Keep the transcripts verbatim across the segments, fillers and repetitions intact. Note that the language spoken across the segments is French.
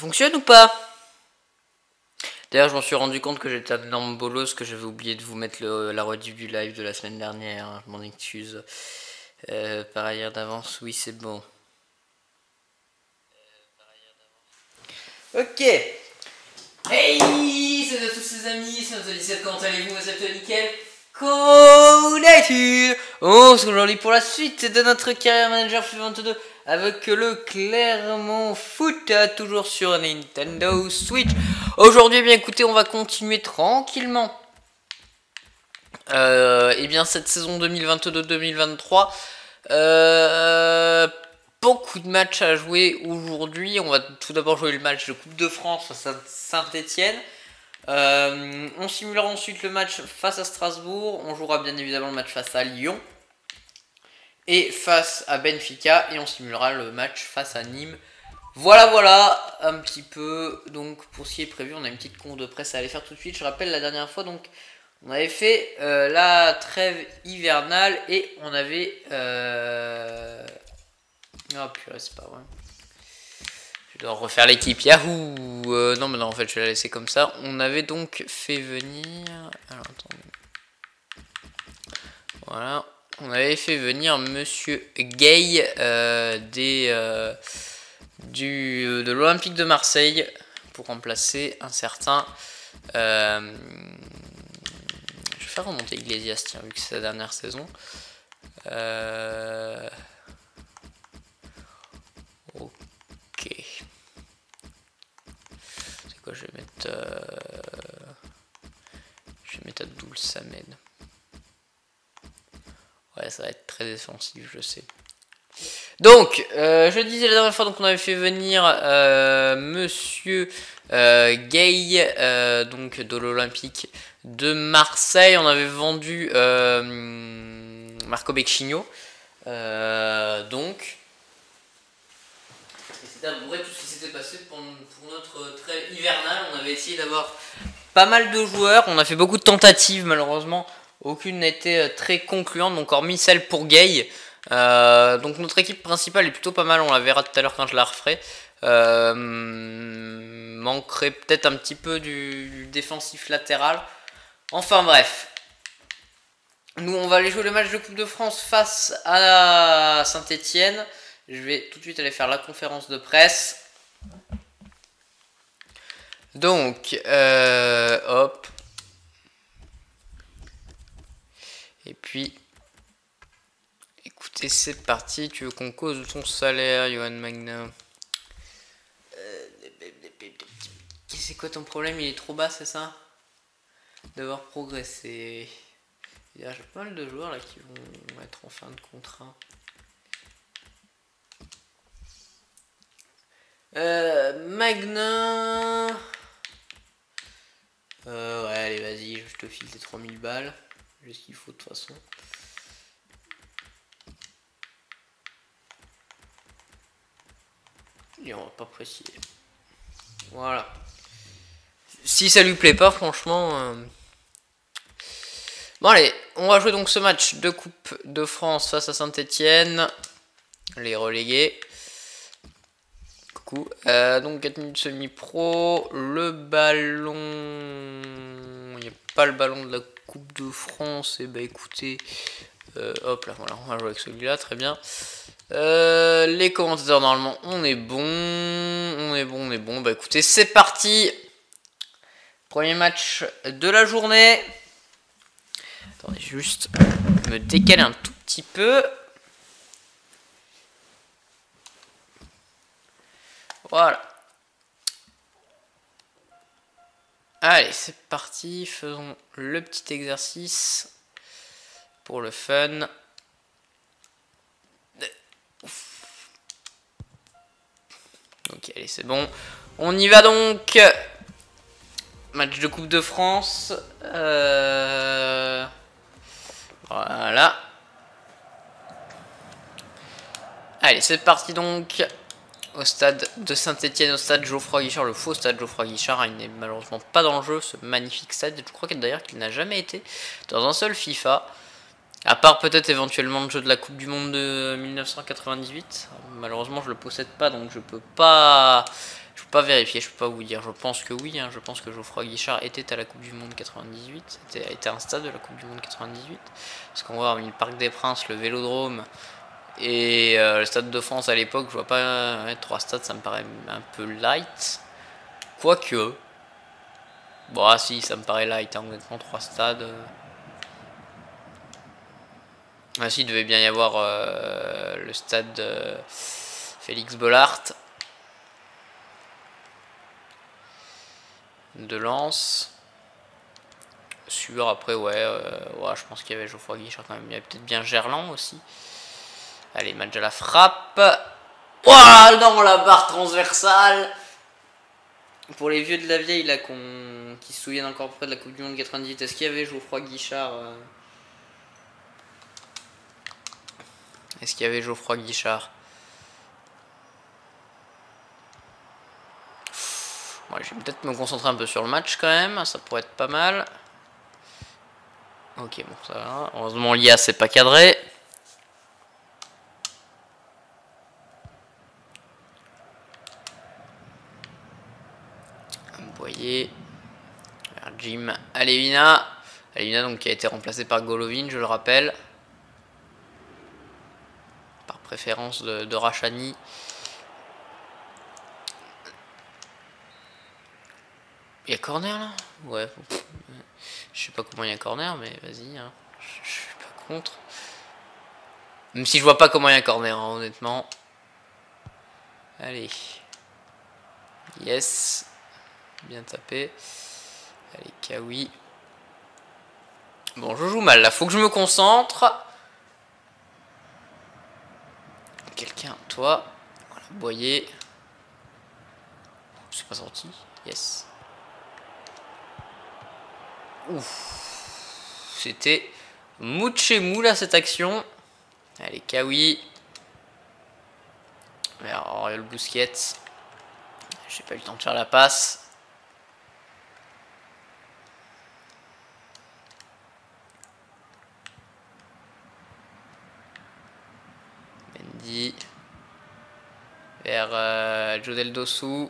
fonctionne ou pas? D'ailleurs, je m'en suis rendu compte que j'étais un énorme bolos, que j'avais oublié de vous mettre le, la rediff du live de la semaine dernière. Hein, je m'en excuse. Euh, par ailleurs d'avance, oui, c'est bon. Ok. Hey, salut à tous ces amis, c'est notre dix-sept, comment allez-vous? Vous êtes nickel? Connais-tu? On se retrouve aujourd'hui pour la suite de notre carrière manager FIFA vingt-deux avec le Clermont Foot, toujours sur Nintendo Switch. Aujourd'hui, bien écoutez, on va continuer tranquillement. Euh, et bien cette saison deux mille vingt-deux deux mille vingt-trois. Euh, beaucoup de matchs à jouer aujourd'hui. On va tout d'abord jouer le match de Coupe de France face à Saint-Etienne. Euh, on simulera ensuite le match face à Strasbourg. On jouera bien évidemment le match face à Lyon et face à Benfica. Et on simulera le match face à Nîmes. Voilà, voilà, un petit peu. Donc pour ce qui est prévu, on a une petite conf de presse à aller faire tout de suite. Je rappelle la dernière fois, donc on avait fait euh, la trêve hivernale et on avait... Euh... Oh purée, c'est pas vrai. Je dois refaire l'équipe. Yahoo euh, Non, mais non, en fait, je vais la laisser comme ça. On avait donc fait venir... Alors, attendez. Voilà. On avait fait venir Monsieur Gay euh, des, euh, du, de l'Olympique de Marseille pour remplacer un certain... Euh, je vais faire remonter Iglesias, tiens, vu que c'est sa dernière saison. Euh... Ok. C'est quoi, je vais mettre... Euh... Je vais mettre Abdoul Samed. Ouais, ça va être très défensif, je sais. Donc, euh, je disais la dernière fois, donc on avait fait venir euh, Monsieur euh, Gay, euh, donc de l'Olympique de Marseille. On avait vendu euh, Marco Becchigno. Euh, donc, c'était à peu près tout ce qui s'était passé pour, pour notre trêve hivernale. On avait essayé d'avoir pas mal de joueurs. On a fait beaucoup de tentatives, malheureusement. Aucune n'était très concluante, donc hormis celle pour Gay. Euh, donc notre équipe principale est plutôt pas mal, on la verra tout à l'heure quand je la referai. Euh, manquerait peut-être un petit peu du, du défensif latéral. Enfin bref. Nous on va aller jouer le match de Coupe de France face à Saint-Etienne. Je vais tout de suite aller faire la conférence de presse. Donc, euh, hop. Et puis, écoutez, c'est parti. Tu veux qu'on cause de ton salaire, Johan Magnin? euh, C'est quoi ton problème? Il est trop bas, c'est ça? D'avoir progressé. Il y a pas mal de joueurs là qui vont être en fin de contrat. Euh, Magnin. Euh, ouais, allez, vas-y, je te file tes trois mille balles. J'ai ce qu'il faut de toute façon. Et on va pas préciser. Voilà. Si ça lui plaît pas, franchement... Euh... Bon allez, on va jouer donc ce match de Coupe de France face à Saint-Etienne. Les relégués. Coucou. Euh, donc quatre minutes semi-pro. Le ballon... Il n'y a pas le ballon de la Coupe de France. Et bah écoutez... Euh, hop là, voilà, on va jouer avec celui-là, très bien. Euh, les commentateurs, normalement, on est bon. On est bon, on est bon. Bah écoutez, c'est parti. Premier match de la journée. Attendez, juste me décaler un tout petit peu. Voilà. Allez, c'est parti. Faisons le petit exercice pour le fun. Ok, allez, c'est bon. On y va donc. Match de Coupe de France. Euh... Voilà. Allez, c'est parti donc. Au stade de Saint-Etienne, au stade Geoffroy Guichard, le faux stade Geoffroy Guichard. Il n'est malheureusement pas dans le jeu, ce magnifique stade. Je crois d'ailleurs qu'il n'a jamais été dans un seul FIFA. À part peut-être éventuellement le jeu de la Coupe du Monde de mille neuf cent quatre-vingt-dix-huit. Malheureusement, je le possède pas, donc je peux pas Je peux pas vérifier, je peux pas vous dire. Je pense que oui, hein, je pense que Geoffroy Guichard était à la Coupe du Monde quatre-vingt-dix-huit. C'était était un stade de la Coupe du Monde quatre-vingt-dix-huit. Parce qu'on voit le Parc des Princes, le Vélodrome et euh, le Stade de France à l'époque. Je vois pas ouais, trois stades, ça me paraît un peu light. Quoique. Bon, ah si, ça me paraît light, hein, honnêtement, trois stades. Ah si, il devait bien y avoir euh, le stade euh, Félix Bollaert de Lens. Sûr, après, ouais, euh, ouais je pense qu'il y avait Geoffroy Guichard quand même. Il y avait peut-être bien Gerland aussi. Allez, match à la frappe. Ouah, non, la barre transversale. Pour les vieux de la vieille, là, qu'on qui se souviennent encore près de la Coupe du Monde quatre-vingt-dix-huit, est-ce qu'il y avait Geoffroy Guichard euh... Est-ce qu'il y avait Geoffroy Guichard? Bon, je vais peut-être me concentrer un peu sur le match quand même, ça pourrait être pas mal. Ok, bon, ça va. Heureusement, l'I A c'est pas cadré. Boyer. Jim Alevina. Alevina donc qui a été remplacé par Golovin, je le rappelle. Par préférence de, de Rachani. Il y a corner là? Ouais. Je sais pas comment il y a corner, mais vas-y. Hein. Je, je suis pas contre. Même si je vois pas comment il y a corner, hein, honnêtement. Allez. Yes. Bien tapé. Allez, Kawi. Bon, je joue mal là. Faut que je me concentre. Quelqu'un, toi. Voilà, Boyer. C'est pas sorti. Yes. Ouf. C'était mouché là cette action. Allez, Kawi. Vers Oriol Busquets. J'ai pas eu le temps de faire la passe. Mendy. Vers euh, Jodel Dossou.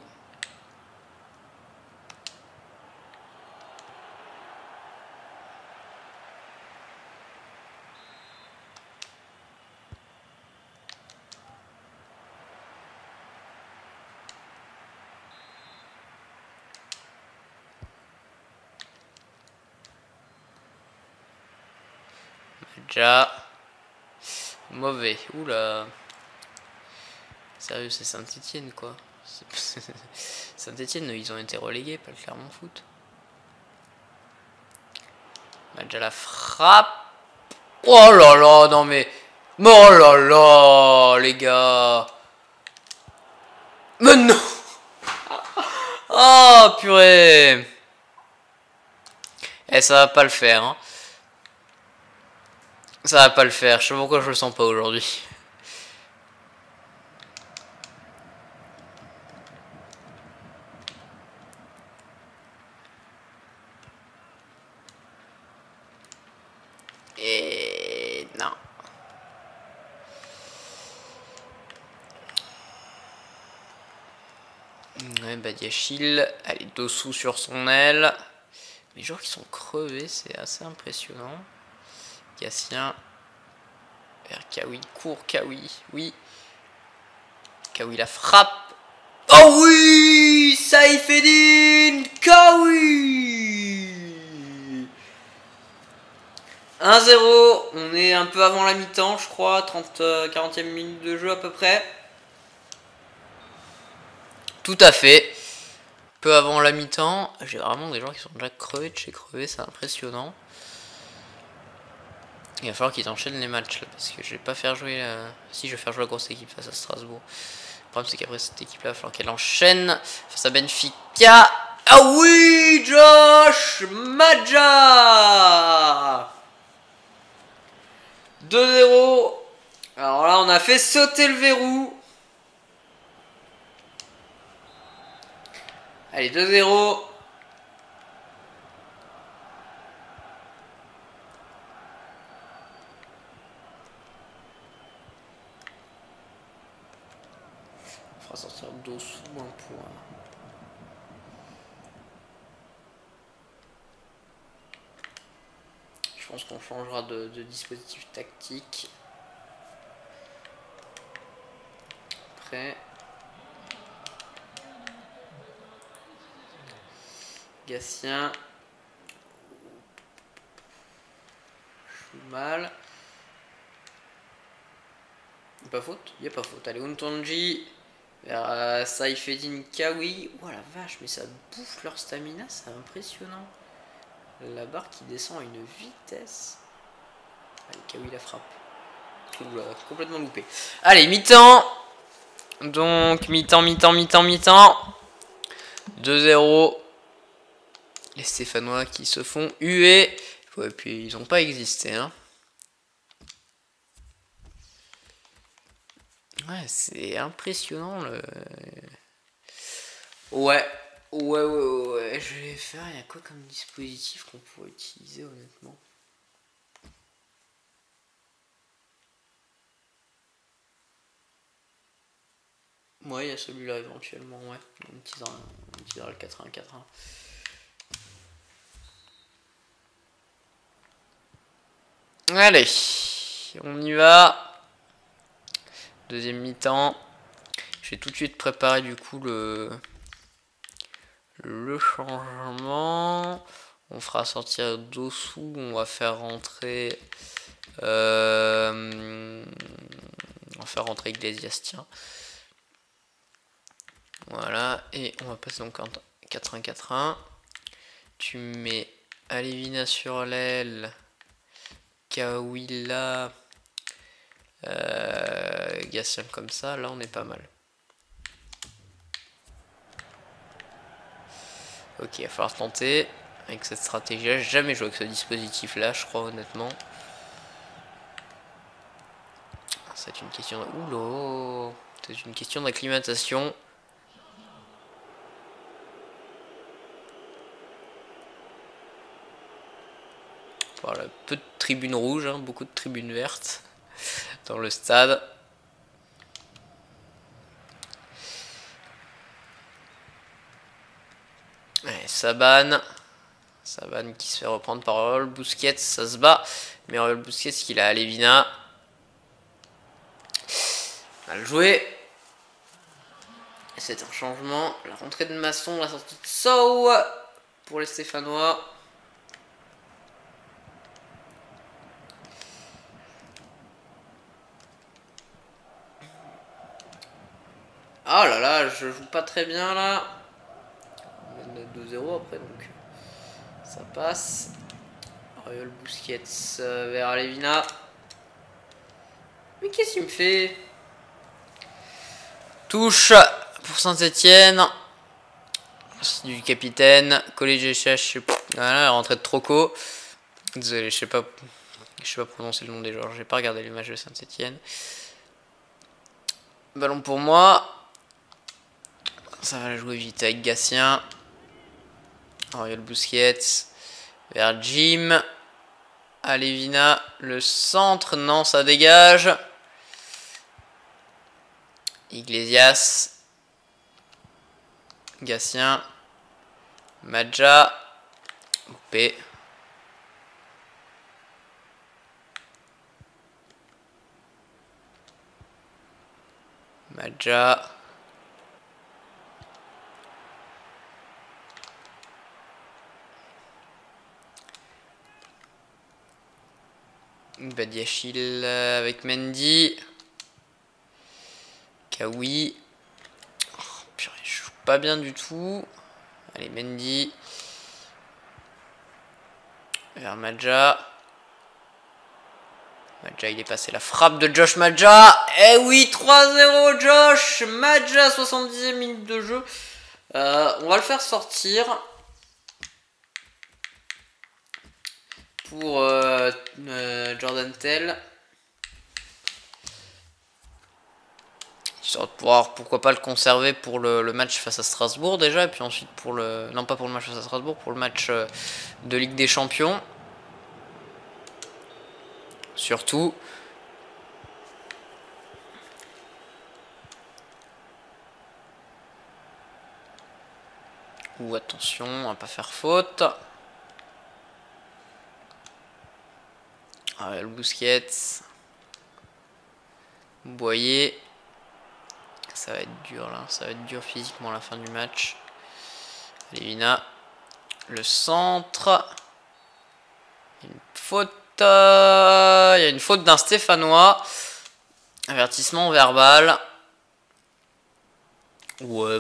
Déjà. Mauvais. Oula. Sérieux, c'est Saint-Etienne quoi. Saint-Etienne, ils ont été relégués, pas le Clermont Foot. Match à la frappe. Oh là là, non mais. Oh là là, les gars. Mais non. Oh purée. Eh, ça va pas le faire. Hein. Ça va pas le faire. Je sais pas pourquoi je le sens pas aujourd'hui. Et non. Ouais, Badiachil. Allez, Dossou sur son aile. Les joueurs qui sont crevés, c'est assez impressionnant. Gatien. Vers Kawi. Court Kawi. Oui. Kawi la frappe. Oh oui, Saïfedine Kawi. un zéro. On est un peu avant la mi-temps, je crois. trente, quarantième minute de jeu à peu près. Tout à fait. Peu avant la mi-temps. J'ai vraiment des joueurs qui sont déjà crevés de chez crevés. C'est impressionnant. Il va falloir qu'ils enchaînent les matchs là, parce que je vais pas faire jouer la... Si, je vais faire jouer la grosse équipe face à Strasbourg. Le problème c'est qu'après cette équipe là, il va falloir qu'elle enchaîne face à Benfica. Ah oui, Josh Maja. deux zéro. Alors là on a fait sauter le verrou. Allez, deux zéro. fera sortir Dossou hein, pour... Euh... Je pense qu'on changera de, de dispositif tactique. Après... Gatien. Je joue mal. Pas faute? Il n'y a pas faute. Allez, Untonji vers euh, Saifeddine Kawi. Oh la vache, mais ça bouffe leur stamina, c'est impressionnant. La barre qui descend à une vitesse. Allez, Kawi la frappe. Oula, complètement loupé. Allez, mi-temps. Donc, mi-temps, mi-temps, mi-temps, mi-temps. deux zéro. Les Stéphanois qui se font huer. Ouais, puis ils n'ont pas existé, hein. Ouais, c'est impressionnant le... Ouais, ouais, ouais, ouais, je vais faire, il y a quoi comme dispositif qu'on pourrait utiliser honnêtement? Ouais, il y a celui-là éventuellement, ouais. On utilisera, on utilisera le quatre un quatre un. Allez, on y va. Deuxième mi-temps. Je vais tout de suite préparer du coup le, le changement. On fera sortir Dossou. On va faire rentrer. Euh, on va faire rentrer Iglesias, tiens. Voilà. Et on va passer donc en quatre un quatre un. Tu mets Alevina sur l'aile. Kawila. Euh, Gatien comme ça, là on est pas mal. Ok, il va falloir tenter avec cette stratégie là. J'ai jamais joué avec ce dispositif là, je crois honnêtement. C'est une question de... Oula, c'est une question d'acclimatation. Voilà, peu de tribunes rouges, hein, beaucoup de tribunes vertes dans le stade. Allez, Saban. Saban qui se fait reprendre par Oriol Busquets, ça se bat. Mais Oriol Busquets qu'il a à Levina. Mal joué. C'est un changement. La rentrée de Masson, la sortie de Sow pour les Stéphanois. Oh là là, je joue pas très bien là. On mène deux zéro après donc ça passe. Oriol Busquets vers Alevina. Mais qu'est-ce qu'il me fait? Touche pour Saint-Etienne. Du capitaine. Collège Ch. Voilà, la rentrée de Troco. Désolé, je sais pas. Je sais pas prononcer le nom des joueurs. J'ai pas regardé les matchs de Saint-Etienne. Ballon pour moi. Ça va la jouer vite avec Gatien. Oriol Busquets. Vers Jim. Alevina. Le centre. Non, ça dégage. Iglesias. Gatien. Madja. P. Madja. Badiachil avec Mendy. Kawi. Oh, purée, je joue pas bien du tout. Allez, Mendy. Vers Madja. Madja, il est passé la frappe de Josh Madja. Eh oui, trois zéro Josh Madja, soixante-dixième minute de jeu. Euh, on va le faire sortir. Pour euh, euh, Jordan Tell. Histoire de pouvoir, pourquoi pas le conserver pour le, le match face à Strasbourg déjà. Et puis ensuite pour le... Non, pas pour le match face à Strasbourg, pour le match euh, de Ligue des Champions. Surtout. coup, attention, on va pas faire faute. Ah, le Busquets. Boyer. Ça va être dur là, ça va être dur physiquement à la fin du match. Lévina. Le centre. Une faute. Euh, il y a une faute d'un Stéphanois. Avertissement verbal. Ouais.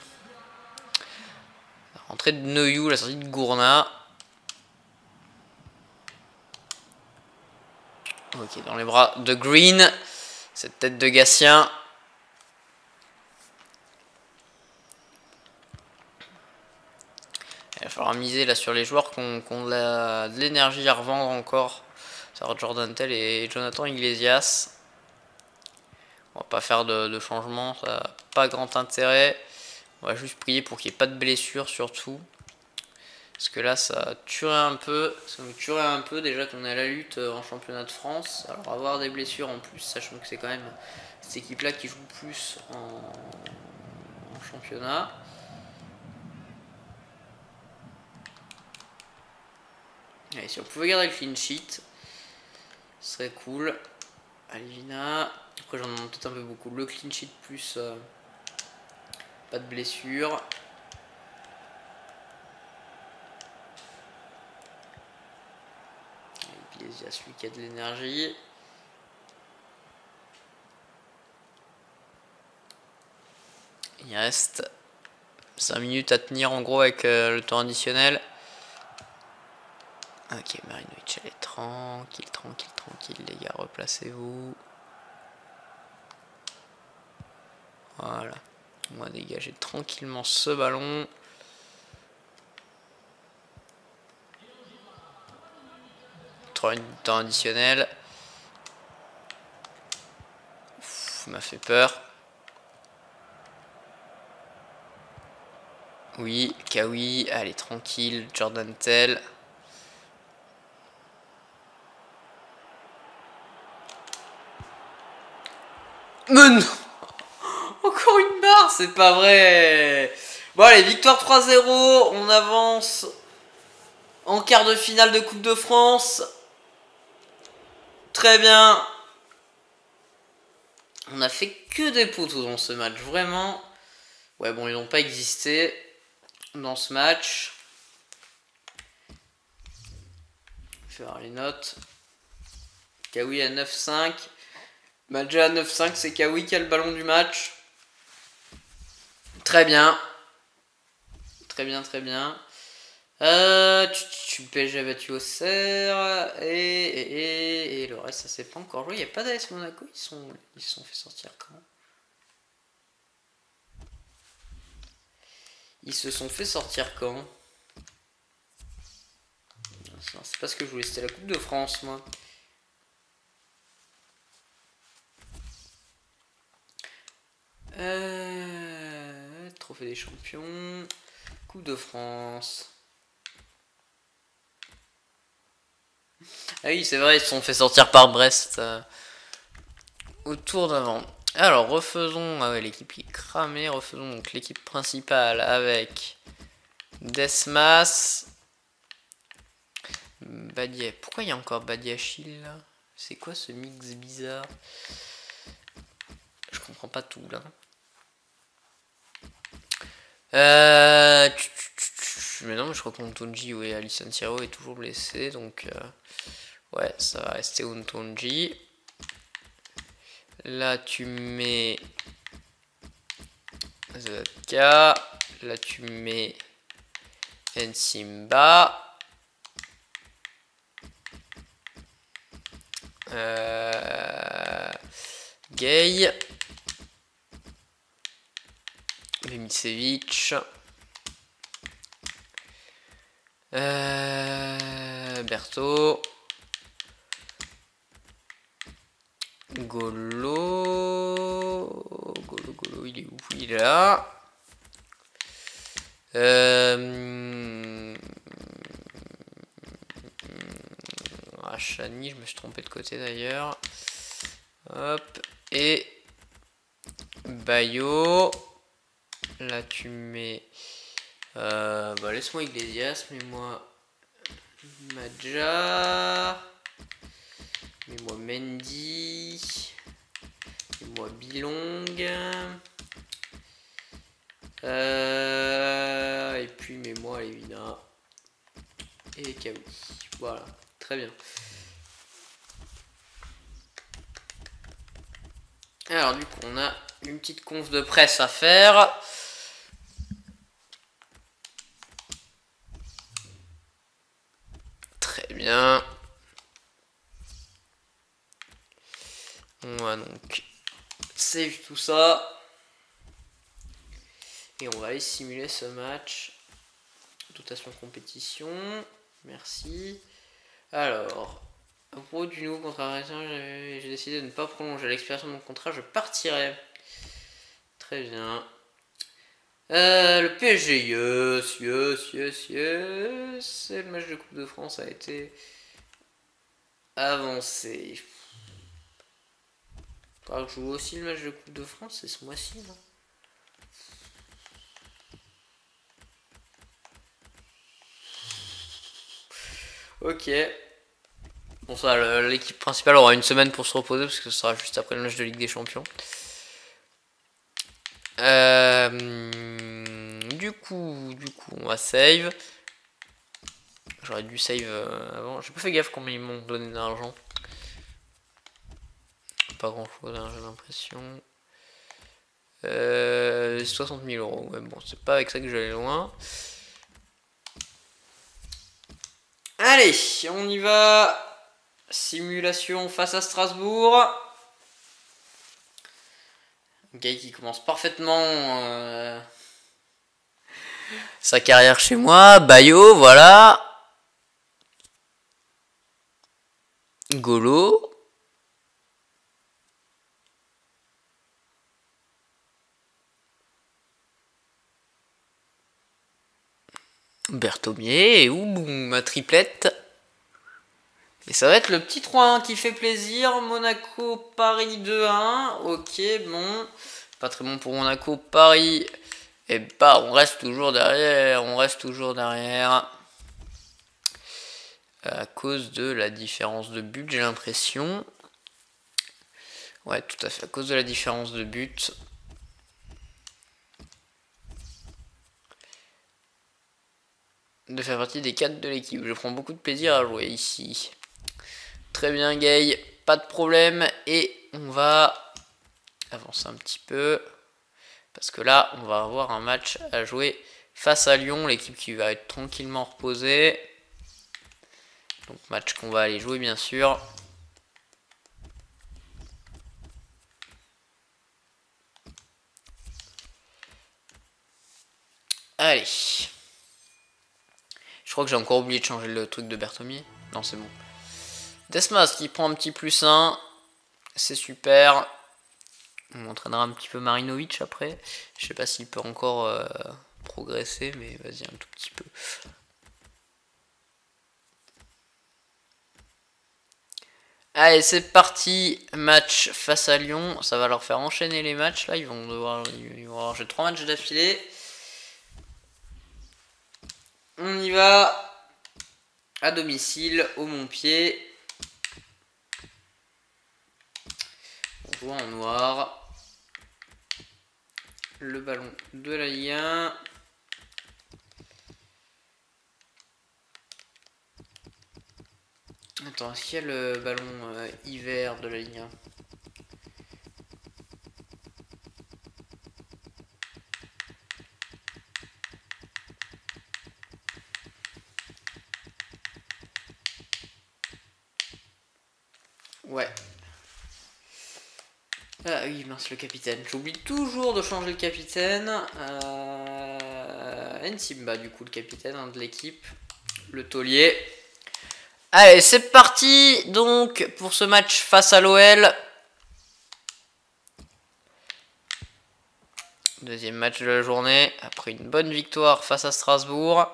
La rentrée de Neuilly, la sortie de Gourna. Ok, dans les bras de Green. Cette tête de Gatien. Il va falloir miser là sur les joueurs qui ont, qui ont de, la, de l'énergie à revendre encore. Ça va être Jordan Tell et Jonathan Iglesias. On va pas faire de, de changement, ça n'a pas grand intérêt. On va juste prier pour qu'il n'y ait pas de blessures surtout. Parce que là ça tuerait un peu. Ça nous tuerait un peu déjà qu'on est à la lutte en championnat de France. Alors avoir des blessures en plus, sachant que c'est quand même cette équipe là qui joue plus en, en championnat. Allez, si on pouvait garder le clean sheet, ce serait cool. Alivina. Après j'en demande peut-être un peu beaucoup. Le clean sheet plus euh, pas de blessure. Iglesias, celui qui a de l'énergie. Il reste cinq minutes à tenir en gros avec euh, le temps additionnel. Ok, Marinovic, elle est tranquille, tranquille, tranquille, les gars, replacez-vous. Voilà. On va dégager tranquillement ce ballon. trois minutes de temps additionnel. Ça m'a fait peur. Oui, Kawi, allez, tranquille, Jordan Tell. Mais non! Encore une barre, c'est pas vrai! Bon allez, victoire trois zéro, on avance en quart de finale de Coupe de France. Très bien. On a fait que des poteaux dans ce match, vraiment. Ouais, bon, ils n'ont pas existé dans ce match. Je vais voir les notes. Kawi à neuf cinq. Madja à neuf cinq, c'est Kawi qui a le ballon du match. Très bien. Très bien, très bien. Euh, tu P S G a battu Auxerre. Et, et, et, et le reste, ça s'est pas encore joué. Il n'y a pas d'A S Monaco. Ils sont, ils se sont fait sortir quand? Ils se sont fait sortir quand? C'est pas ce que je voulais. C'était la Coupe de France, moi. Euh, trophée des champions. Coupe de France. Ah oui, c'est vrai, ils se sont fait sortir par Brest euh, au tour d'avant. Alors, refaisons. Ah ouais, l'équipe qui est cramée. Refaisons donc l'équipe principale avec Desmas. Badia. Pourquoi il y a encore Badiachil là? C'est quoi ce mix bizarre? Je comprends pas tout là. Euh... Mais non, mais je crois qu'Untonji ou Alisson Thiro est toujours blessé, donc euh... ouais, ça va rester Untonji. Là, tu mets Zatka. Là, tu mets Nsimba. Euh... Gay. Mimicevic. Euh... Berthaud. Golo. Golo, Golo, il est où? Il est là. Euh... Rachani, je me suis trompé de côté d'ailleurs. Hop. Et Bayo. Là tu mets Euh, bah laisse-moi Iglesias, mets-moi Madja, mets-moi Mendy, mets-moi Bilong, euh, et puis mets-moi Levina et Kawi. Voilà, très bien. Alors du coup on a une petite conf de presse à faire. Très bien. On va donc save tout ça. Et on va aller simuler ce match. Dotation compétition. Merci. Alors, à propos du nouveau contrat, j'ai décidé de ne pas prolonger l'expiration de mon contrat, je partirai. Très bien. Euh, le P S G, yes, yes, yes, yes. Et le match de Coupe de France a été avancé. Faudra que je joue aussi le match de Coupe de France, c'est ce mois-ci, non? Ok. Bon, ça, l'équipe principale aura une semaine pour se reposer parce que ce sera juste après le match de Ligue des Champions. Euh, du coup, du coup, on va save. J'aurais dû save euh, avant. J'ai pas fait gaffe combien ils m'ont donné d'argent. Pas grand chose, hein, j'ai l'impression. Euh, soixante mille euros. Ouais, bon, c'est pas avec ça que j'allais loin. Allez, on y va. Simulation face à Strasbourg. Gay qui commence parfaitement euh, sa carrière chez moi. Bayo, voilà. Golo. Berthomier. Et ouh, ma triplette. Et ça va être le petit trois un qui fait plaisir. Monaco, Paris deux un. Ok, bon. Pas très bon pour Monaco, Paris. Et bah, on reste toujours derrière. On reste toujours derrière. À cause de la différence de but, j'ai l'impression. Ouais, tout à fait. À cause de la différence de but. De faire partie des quatre de l'équipe. Je prends beaucoup de plaisir à jouer ici. Très bien, Gay. Pas de problème. Et on va avancer un petit peu. Parce que là, on va avoir un match à jouer face à Lyon. L'équipe qui va être tranquillement reposée. Donc match qu'on va aller jouer, bien sûr. Allez. Je crois que j'ai encore oublié de changer le truc de Berthomier. Non, c'est bon. Desmas qui prend un petit plus un. C'est super. On entraînera un petit peu Marinovic après. Je sais pas s'il peut encore euh, progresser, mais vas-y un tout petit peu. Allez, c'est parti. Match face à Lyon. Ça va leur faire enchaîner les matchs. Là, ils vont devoir. Ils vont avoir trois matchs d'affilée. On y va. À domicile, au Montpied. On joue en noir. Le ballon de la Ligue un. Attends, est-ce qu'il y a le ballon euh, hiver de la Ligue un? Ouais. Ah oui, mince, le capitaine. J'oublie toujours de changer le capitaine. Euh... Nsimba, du coup, le capitaine hein, de l'équipe. Le taulier. Allez, c'est parti donc pour ce match face à l'O L. Deuxième match de la journée. Après une bonne victoire face à Strasbourg.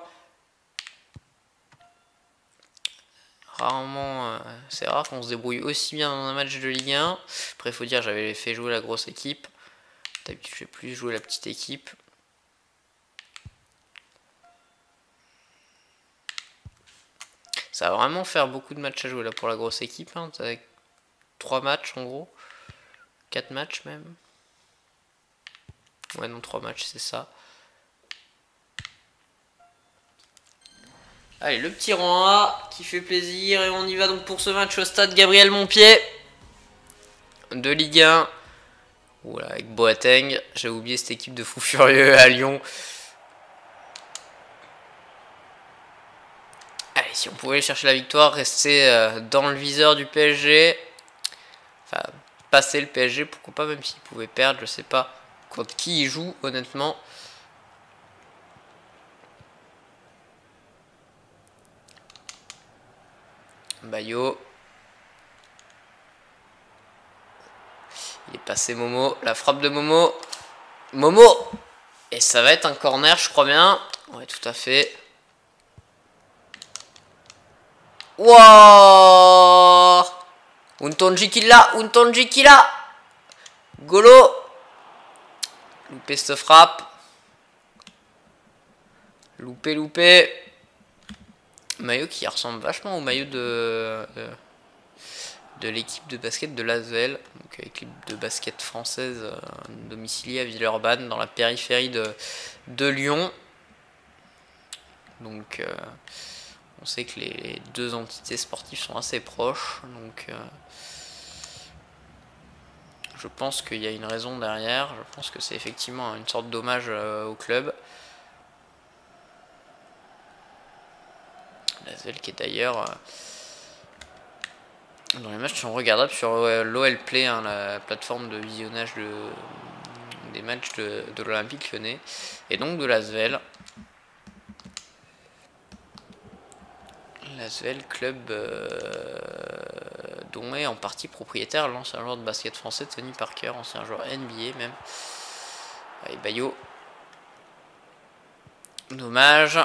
Rarement, euh, c'est rare qu'on se débrouille aussi bien dans un match de Ligue un. Après, il faut dire, j'avais fait jouer la grosse équipe. D'habitude, je fais plus jouer la petite équipe. Ça va vraiment faire beaucoup de matchs à jouer là pour la grosse équipe. Hein. Avec trois matchs en gros. quatre matchs même. Ouais non, trois matchs c'est ça. Allez, le petit rang A qui fait plaisir. Et on y va donc pour ce match au stade Gabriel Montpied. De Ligue un. Voilà, avec Boateng. J'ai oublié cette équipe de fous furieux à Lyon. Allez, si on pouvait chercher la victoire, rester euh, dans le viseur du P S G. Enfin, passer le P S G, pourquoi pas, même s'ils pouvaient perdre, je sais pas contre qui ils jouent, honnêtement. Bayo. Il est passé Momo. La frappe de Momo. Momo. Et ça va être un corner, je crois bien. Ouais, tout à fait. Wouah. Untonji qui l'a. Untonji qui l'a. Golo. Loupé cette frappe. Loupé, loupé. Maillot qui ressemble vachement au maillot de... de... de l'équipe de basket de l'A S V L, donc équipe de basket française euh, domiciliée à Villeurbanne dans la périphérie de, de Lyon. Donc euh, on sait que les deux entités sportives sont assez proches, donc euh, je pense qu'il y a une raison derrière. Je pense que c'est effectivement une sorte d'hommage euh, au club. L'A S V L qui est d'ailleurs... Euh, dans les matchs sont regardables sur l'O L Play, hein, la plateforme de visionnage de, des matchs de, de l'Olympique Lyonnais et donc de l'A S V L. L'A S V L, club euh, dont est en partie propriétaire l'ancien joueur de basket français Tony Parker, ancien joueur N B A même. Allez, Bayo. Dommage.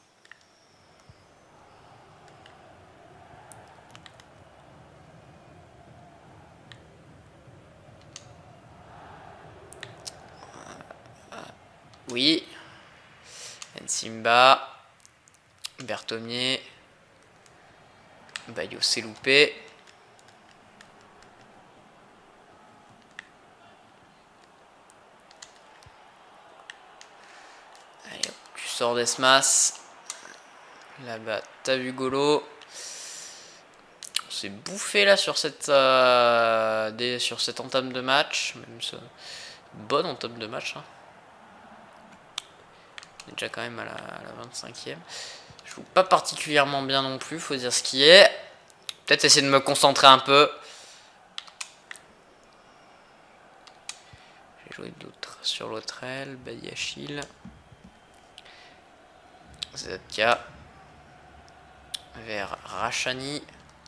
Oui. Nsimba. Berthomier. Bayo s'est loupé. Allez, hop, tu sors d'Esmas. Là-bas, t'as vu Golo. On s'est bouffé là sur cette, euh, des, sur cette entame de match. Même ce, bonne entame de match. Hein. On est déjà quand même à la, à la vingt-cinquième. Je joue pas particulièrement bien non plus, faut dire ce qui est. Peut-être essayer de me concentrer un peu. J'ai joué d'autres sur l'autre aile. Badiachil. Zetka. Vers Rachani.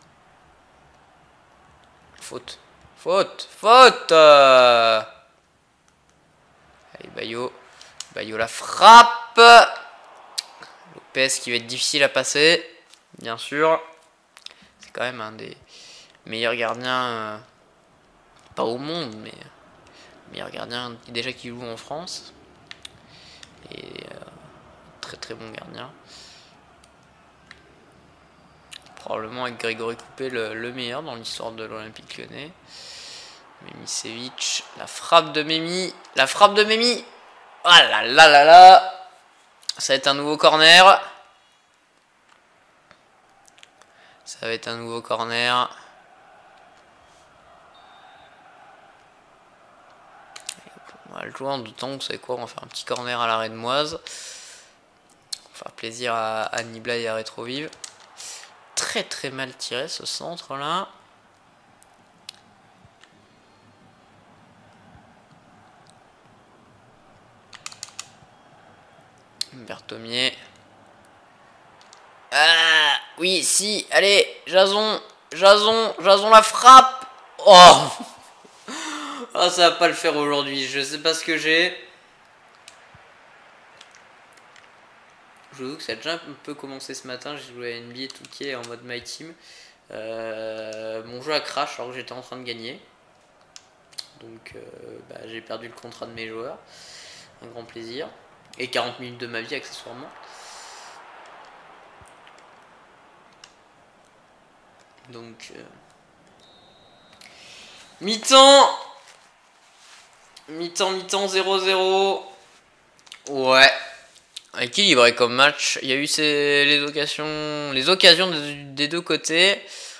Faute. Faute. Faute. euh... Allez, Bayo. Bayo la frappe. Lopez qui va être difficile à passer. Bien sûr. C'est quand même un des meilleurs gardiens. Euh, pas au monde, mais meilleur gardien déjà qui joue en France. Et euh, très très bon gardien. Probablement avec Grégory Coupé le, le meilleur dans l'histoire de l'Olympique Lyonnais. Memisevic, la frappe de Memi, la frappe de Memi. Oh là là là là. Ça va être un nouveau corner. Ça va être un nouveau corner. On va le jouer en deux temps, vous savez quoi, on va faire un petit corner à l'arrêt de Moise. On va faire plaisir à, à Nibla et à Rétrovive. Très très mal tiré ce centre là. Berthomier. Ah oui, si, allez, Jason, Jason, Jason la frappe. Oh, oh ça va pas le faire aujourd'hui, je sais pas ce que j'ai. Je vous avoue que ça a déjà un peu commencé ce matin, j'ai joué à N B A deux K en mode My Team. Euh, mon jeu a crash alors que j'étais en train de gagner. Donc euh, bah, j'ai perdu le contrat de mes joueurs. Un grand plaisir. Et quarante minutes de ma vie accessoirement. Donc, euh... mi-temps. Mi-temps, mi-temps, zéro zéro. Ouais. Équilibré comme match. Il y a eu ces, les occasions, les occasions des, des deux côtés.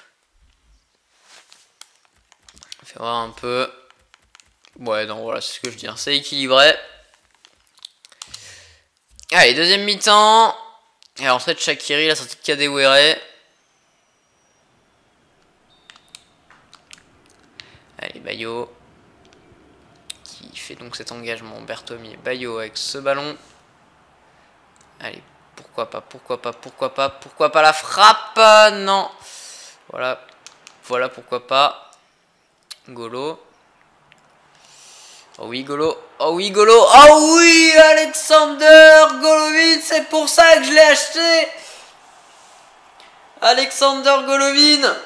On va voir un peu. Ouais, non, voilà, c'est ce que je dis. Hein. C'est équilibré. Allez, deuxième mi-temps. Et ensuite, Shaqiri, la sortie de Kadewere. Allez, Bayo. Qui fait donc cet engagement. Bertomi, Bayo avec ce ballon. Allez, pourquoi pas, pourquoi pas, pourquoi pas, pourquoi pas la frappe? Non. Voilà, voilà pourquoi pas. Golo. Oh oui, Golo. Oh oui, Golo. Oh oui, Alexander Golovin. C'est pour ça que je l'ai acheté. Alexander Golovin.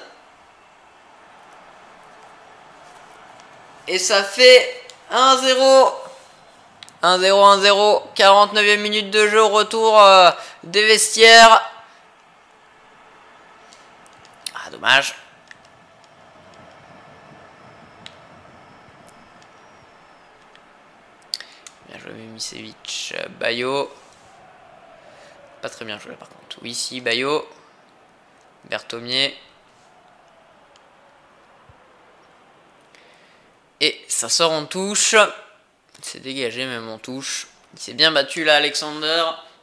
Et ça fait un zéro. un zéro, un zéro. quarante-neuvième minute de jeu. Retour euh, des vestiaires. Ah, dommage. Bien joué, Mimicevic. Bayo. Pas très bien joué là par contre. Oui, si, Bayo. Bertomier. Et ça sort en touche. Il s'est dégagé même en touche. Il s'est bien battu là, Alexander.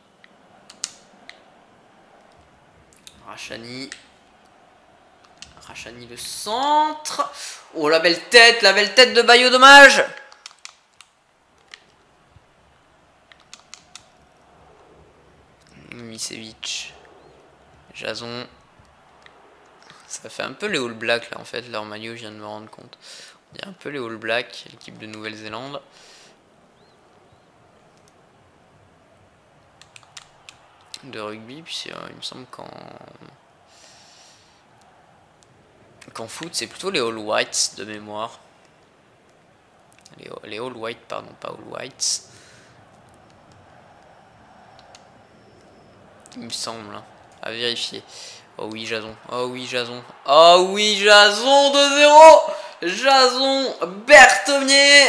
Rachani. Rachani le centre. Oh, la belle tête, la belle tête de Bayo, dommage. Mimicevic. Jason. Ça fait un peu les All Blacks là en fait, leur maillot, je viens de me rendre compte. Il y a un peu les All Blacks, l'équipe de Nouvelle-Zélande. De rugby, puis euh, il me semble qu'en qu'en foot c'est plutôt les All Whites de mémoire. Les, les All Whites, pardon, pas All Whites. Il me semble, hein, à vérifier. Oh oui, Jason. Oh oui, Jason. Oh oui, Jason, deux zéro. Jason Bertomier.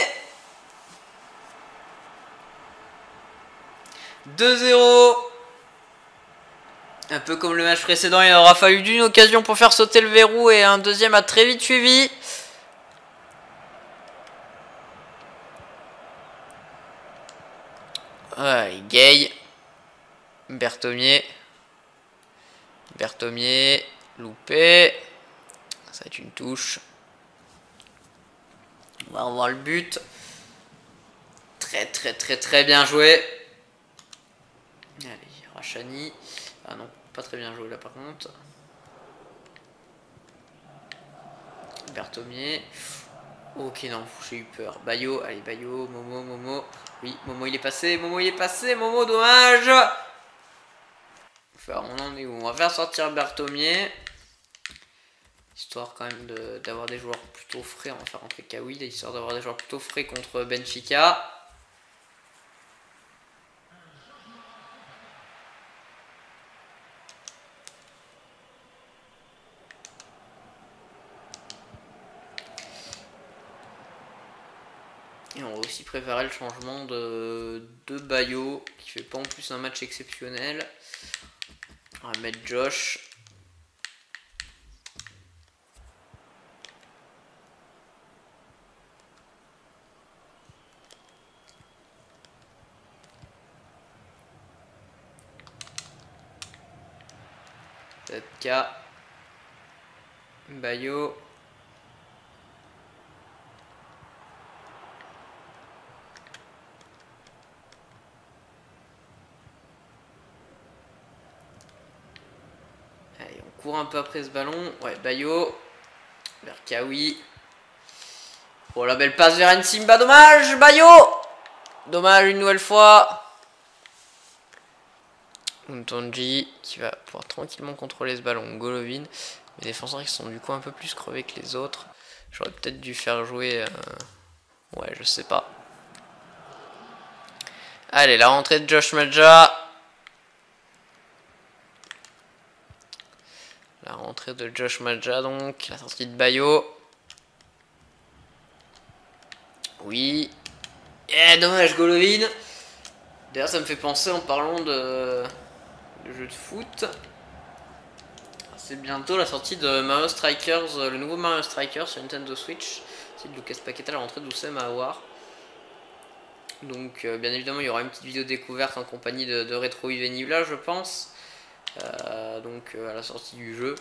deux zéro. Un peu comme le match précédent, il aura fallu d'une occasion pour faire sauter le verrou et un deuxième a très vite suivi. Ouais, Gay. Bertomier. Bertomier. Loupé. Ça va être une touche. On va revoir le but. Très très très très bien joué. Allez, Rachani. Ah non, pas très bien joué là par contre. Bertomier. Ok, non, j'ai eu peur. Bayo, allez, Bayo, Momo, Momo. Oui, Momo il est passé, Momo il est passé, Momo, dommage. Enfin, on en est où? On va faire sortir Bertomier. Histoire quand même d'avoir de, des joueurs plutôt frais. On va faire rentrer Kawhi, histoire d'avoir des joueurs plutôt frais contre Benfica. Et on va aussi préparer le changement de, de Bayo, qui fait pas en plus un match exceptionnel. On va mettre Josh. Z K. Bayo. Allez, on court un peu après ce ballon. Ouais, Bayo. Vers Kawi. Oh, la belle passe vers Nsimba. Dommage, Bayo. Dommage une nouvelle fois. Ntonji qui va pouvoir tranquillement contrôler ce ballon. Golovin. Les défenseurs qui sont du coup un peu plus crevés que les autres. J'aurais peut-être dû faire jouer... Euh... Ouais, je sais pas. Allez, la rentrée de Josh Maja. La rentrée de Josh Maja, donc. La sortie de Bayo. Oui. Eh, dommage, Golovin. D'ailleurs, ça me fait penser en parlant de, de jeu de foot. C'est bientôt la sortie de Mario Strikers, le nouveau Mario Strikers sur Nintendo Switch. C'est de Lucas Paqueta, la rentrée d'Oussem Aouar. Donc, euh, bien évidemment, il y aura une petite vidéo découverte en compagnie de, de Retro Venibla, je pense. Euh, donc, euh, à la sortie du jeu.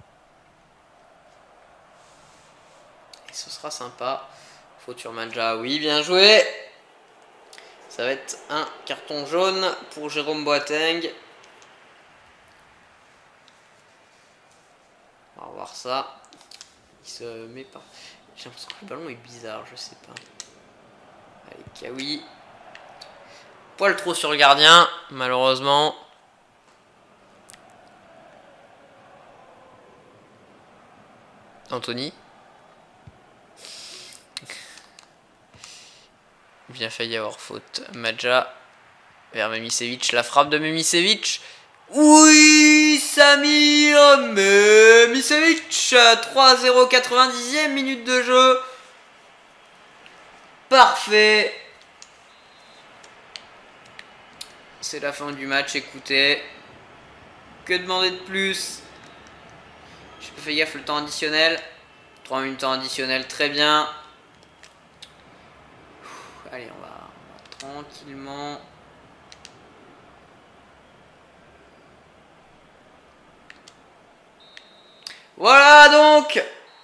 Et ce sera sympa. Future Maja, oui, bien joué. Ça va être un carton jaune pour Jérôme Boateng. On va voir ça. Il se met pas. J'ai l'impression que le ballon est bizarre, je sais pas. Allez, Kawi. Poil trop sur le gardien, malheureusement. Anthony. Bien failli avoir faute. Maja vers Memisevic. La frappe de Memisevic. Oui, Samir Memisevic. trois zéro, quatre-vingt-dixième minute de jeu. Parfait. C'est la fin du match, écoutez. Que demander de plus? J'ai pas fait gaffe le temps additionnel. trois minutes temps additionnel, très bien. Allez, on va, on va tranquillement. Voilà donc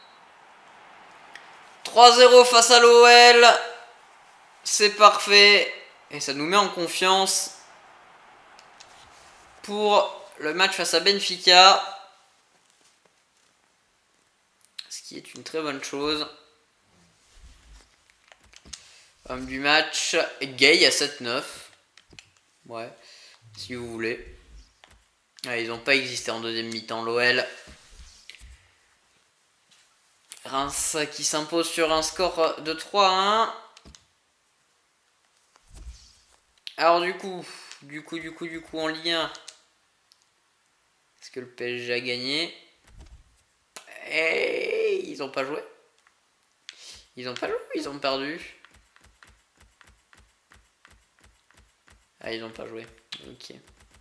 trois zéro face à l'O L. C'est parfait. Et ça nous met en confiance pour le match face à Benfica. Ce qui est une très bonne chose. Homme du match, Gay à sept neuf. Ouais, si vous voulez. Ah, ils n'ont pas existé en deuxième mi-temps, l'O L. Reims qui s'impose sur un score de trois à un. Alors du coup, du coup, du coup, du coup, en Ligue un, est-ce que le P S G a gagné? Et ils n'ont pas joué. Ils n'ont pas joué, ils ont perdu. Ah, ils n'ont pas joué. Ok.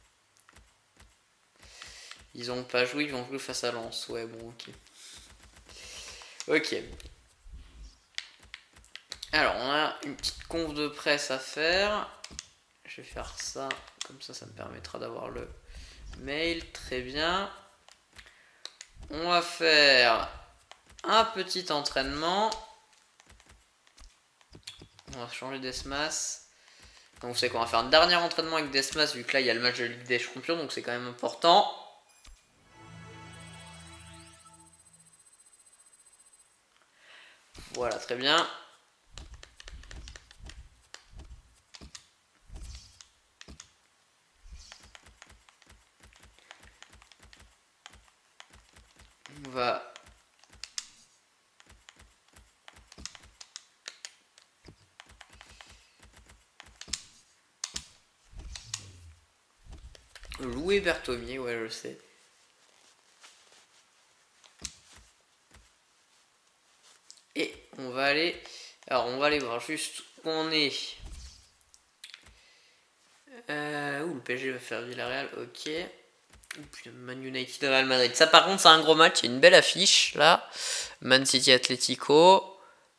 Ils n'ont pas joué, ils vont jouer face à Lens. Ouais, bon, ok. Ok. Alors, on a une petite conf de presse à faire. Je vais faire ça. Comme ça, ça me permettra d'avoir le mail. Très bien. On va faire un petit entraînement. On va changer d'Esmas. Donc vous savez qu'on va faire un dernier entraînement avec Desmas, vu que là il y a le match de Ligue des Champions, donc c'est quand même important. Voilà, très bien. On va... Louis Berthomier, ouais, je sais. Et on va aller... Alors, on va aller voir juste où on est. Euh, où le P S G va faire Villarreal, ok. Et puis Man United Real Madrid. Ça, par contre, c'est un gros match. Il y a une belle affiche, là. Man City Atlético.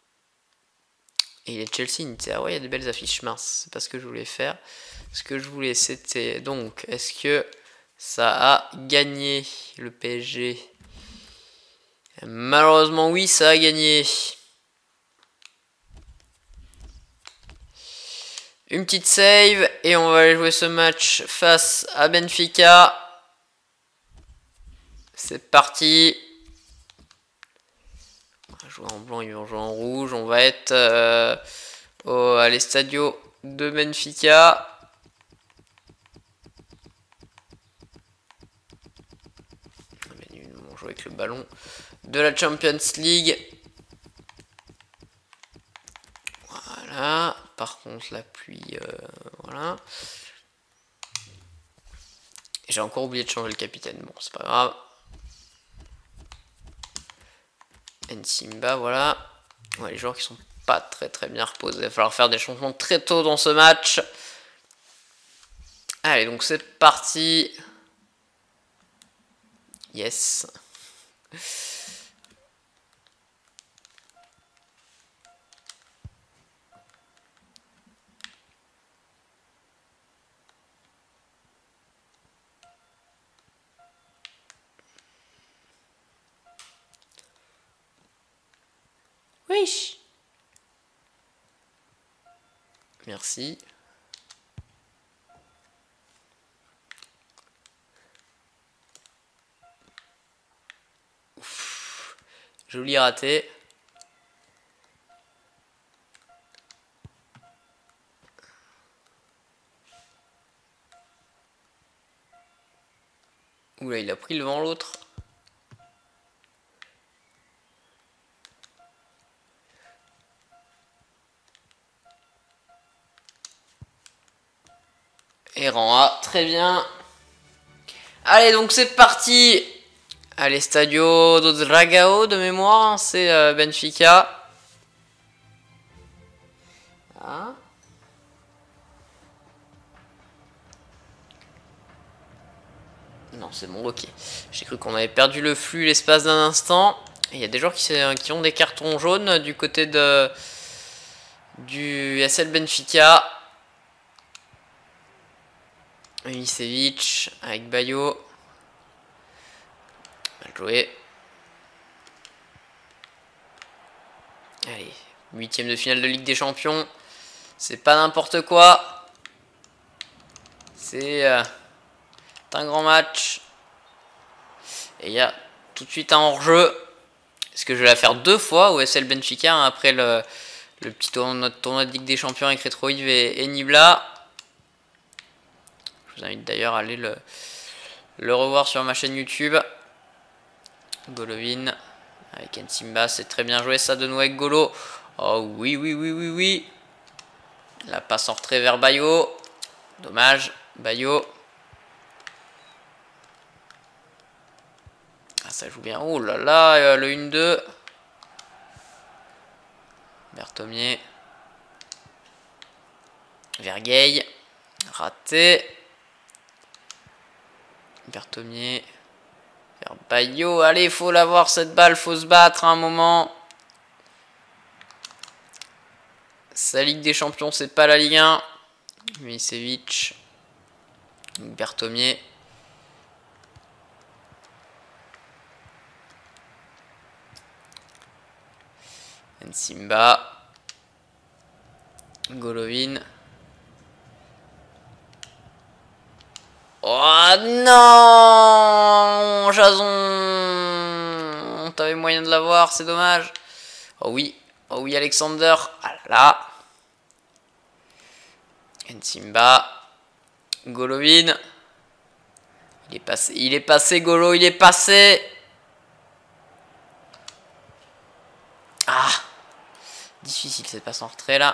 Et il y a Chelsea Inter. Ouais, il y a des belles affiches. Mince, c'est pas ce que je voulais faire. Ce que je voulais, c'était... Donc, est-ce que ça a gagné, le P S G? Malheureusement, oui, ça a gagné. Une petite save. Et on va aller jouer ce match face à Benfica. C'est parti. On va jouer en blanc, ils vont jouer en rouge. On va être euh, au, à l'Estadio de Benfica. Ils vont jouer avec le ballon de la Champions League. Voilà. Par contre, la pluie, euh, voilà. J'ai encore oublié de changer le capitaine. Bon, c'est pas grave. Nsimba, voilà. Ouais, les joueurs qui sont pas très très bien reposés. Il va falloir faire des changements très tôt dans ce match. Allez, donc c'est parti. Yes. Oui. Merci. Ouf. Joli raté. Oula, il a pris le vent l'autre. Et rang A, très bien. Allez, donc c'est parti. Allez, Stadio do Dragao de mémoire, c'est euh, Benfica. Ah. Non, c'est bon, ok. J'ai cru qu'on avait perdu le flux l'espace d'un instant. Il y a des joueurs qui, qui ont des cartons jaunes du côté de du S L Benfica. Milicevic avec Bayo. Mal joué. Allez, huitième de finale de Ligue des Champions. C'est pas n'importe quoi. C'est euh, un grand match. Et il y a tout de suite un hors-jeu. Est-ce que je vais la faire deux fois au S L Benfica hein, après le, le petit tournoi, notre tournoi de Ligue des Champions avec Retroiv et, et Nibla. Je vous invite d'ailleurs à aller le, le revoir sur ma chaîne YouTube. Golovin avec Nsimba, c'est très bien joué ça de nouveau avec Golo. Oh oui, oui, oui, oui, oui. La passe en retrait vers Bayo. Dommage, Bayo. Ah, ça joue bien. Oh là là, euh, le un deux. Berthomier. Vergueil. Raté. Berthomier. Vers Bayo. Allez, il faut l'avoir cette balle. Faut se battre à un moment. Sa Ligue des Champions, c'est pas la Ligue un. Milicevic. Berthomier. Nsimba. Golovin. Oh non, Jason. T'avais moyen de l'avoir, c'est dommage. Oh oui, oh oui, Alexander. Ah là là. Nsimba. Golovin. Il est passé, il est passé, Golo, il est passé. Ah. Difficile cette passe en retrait là.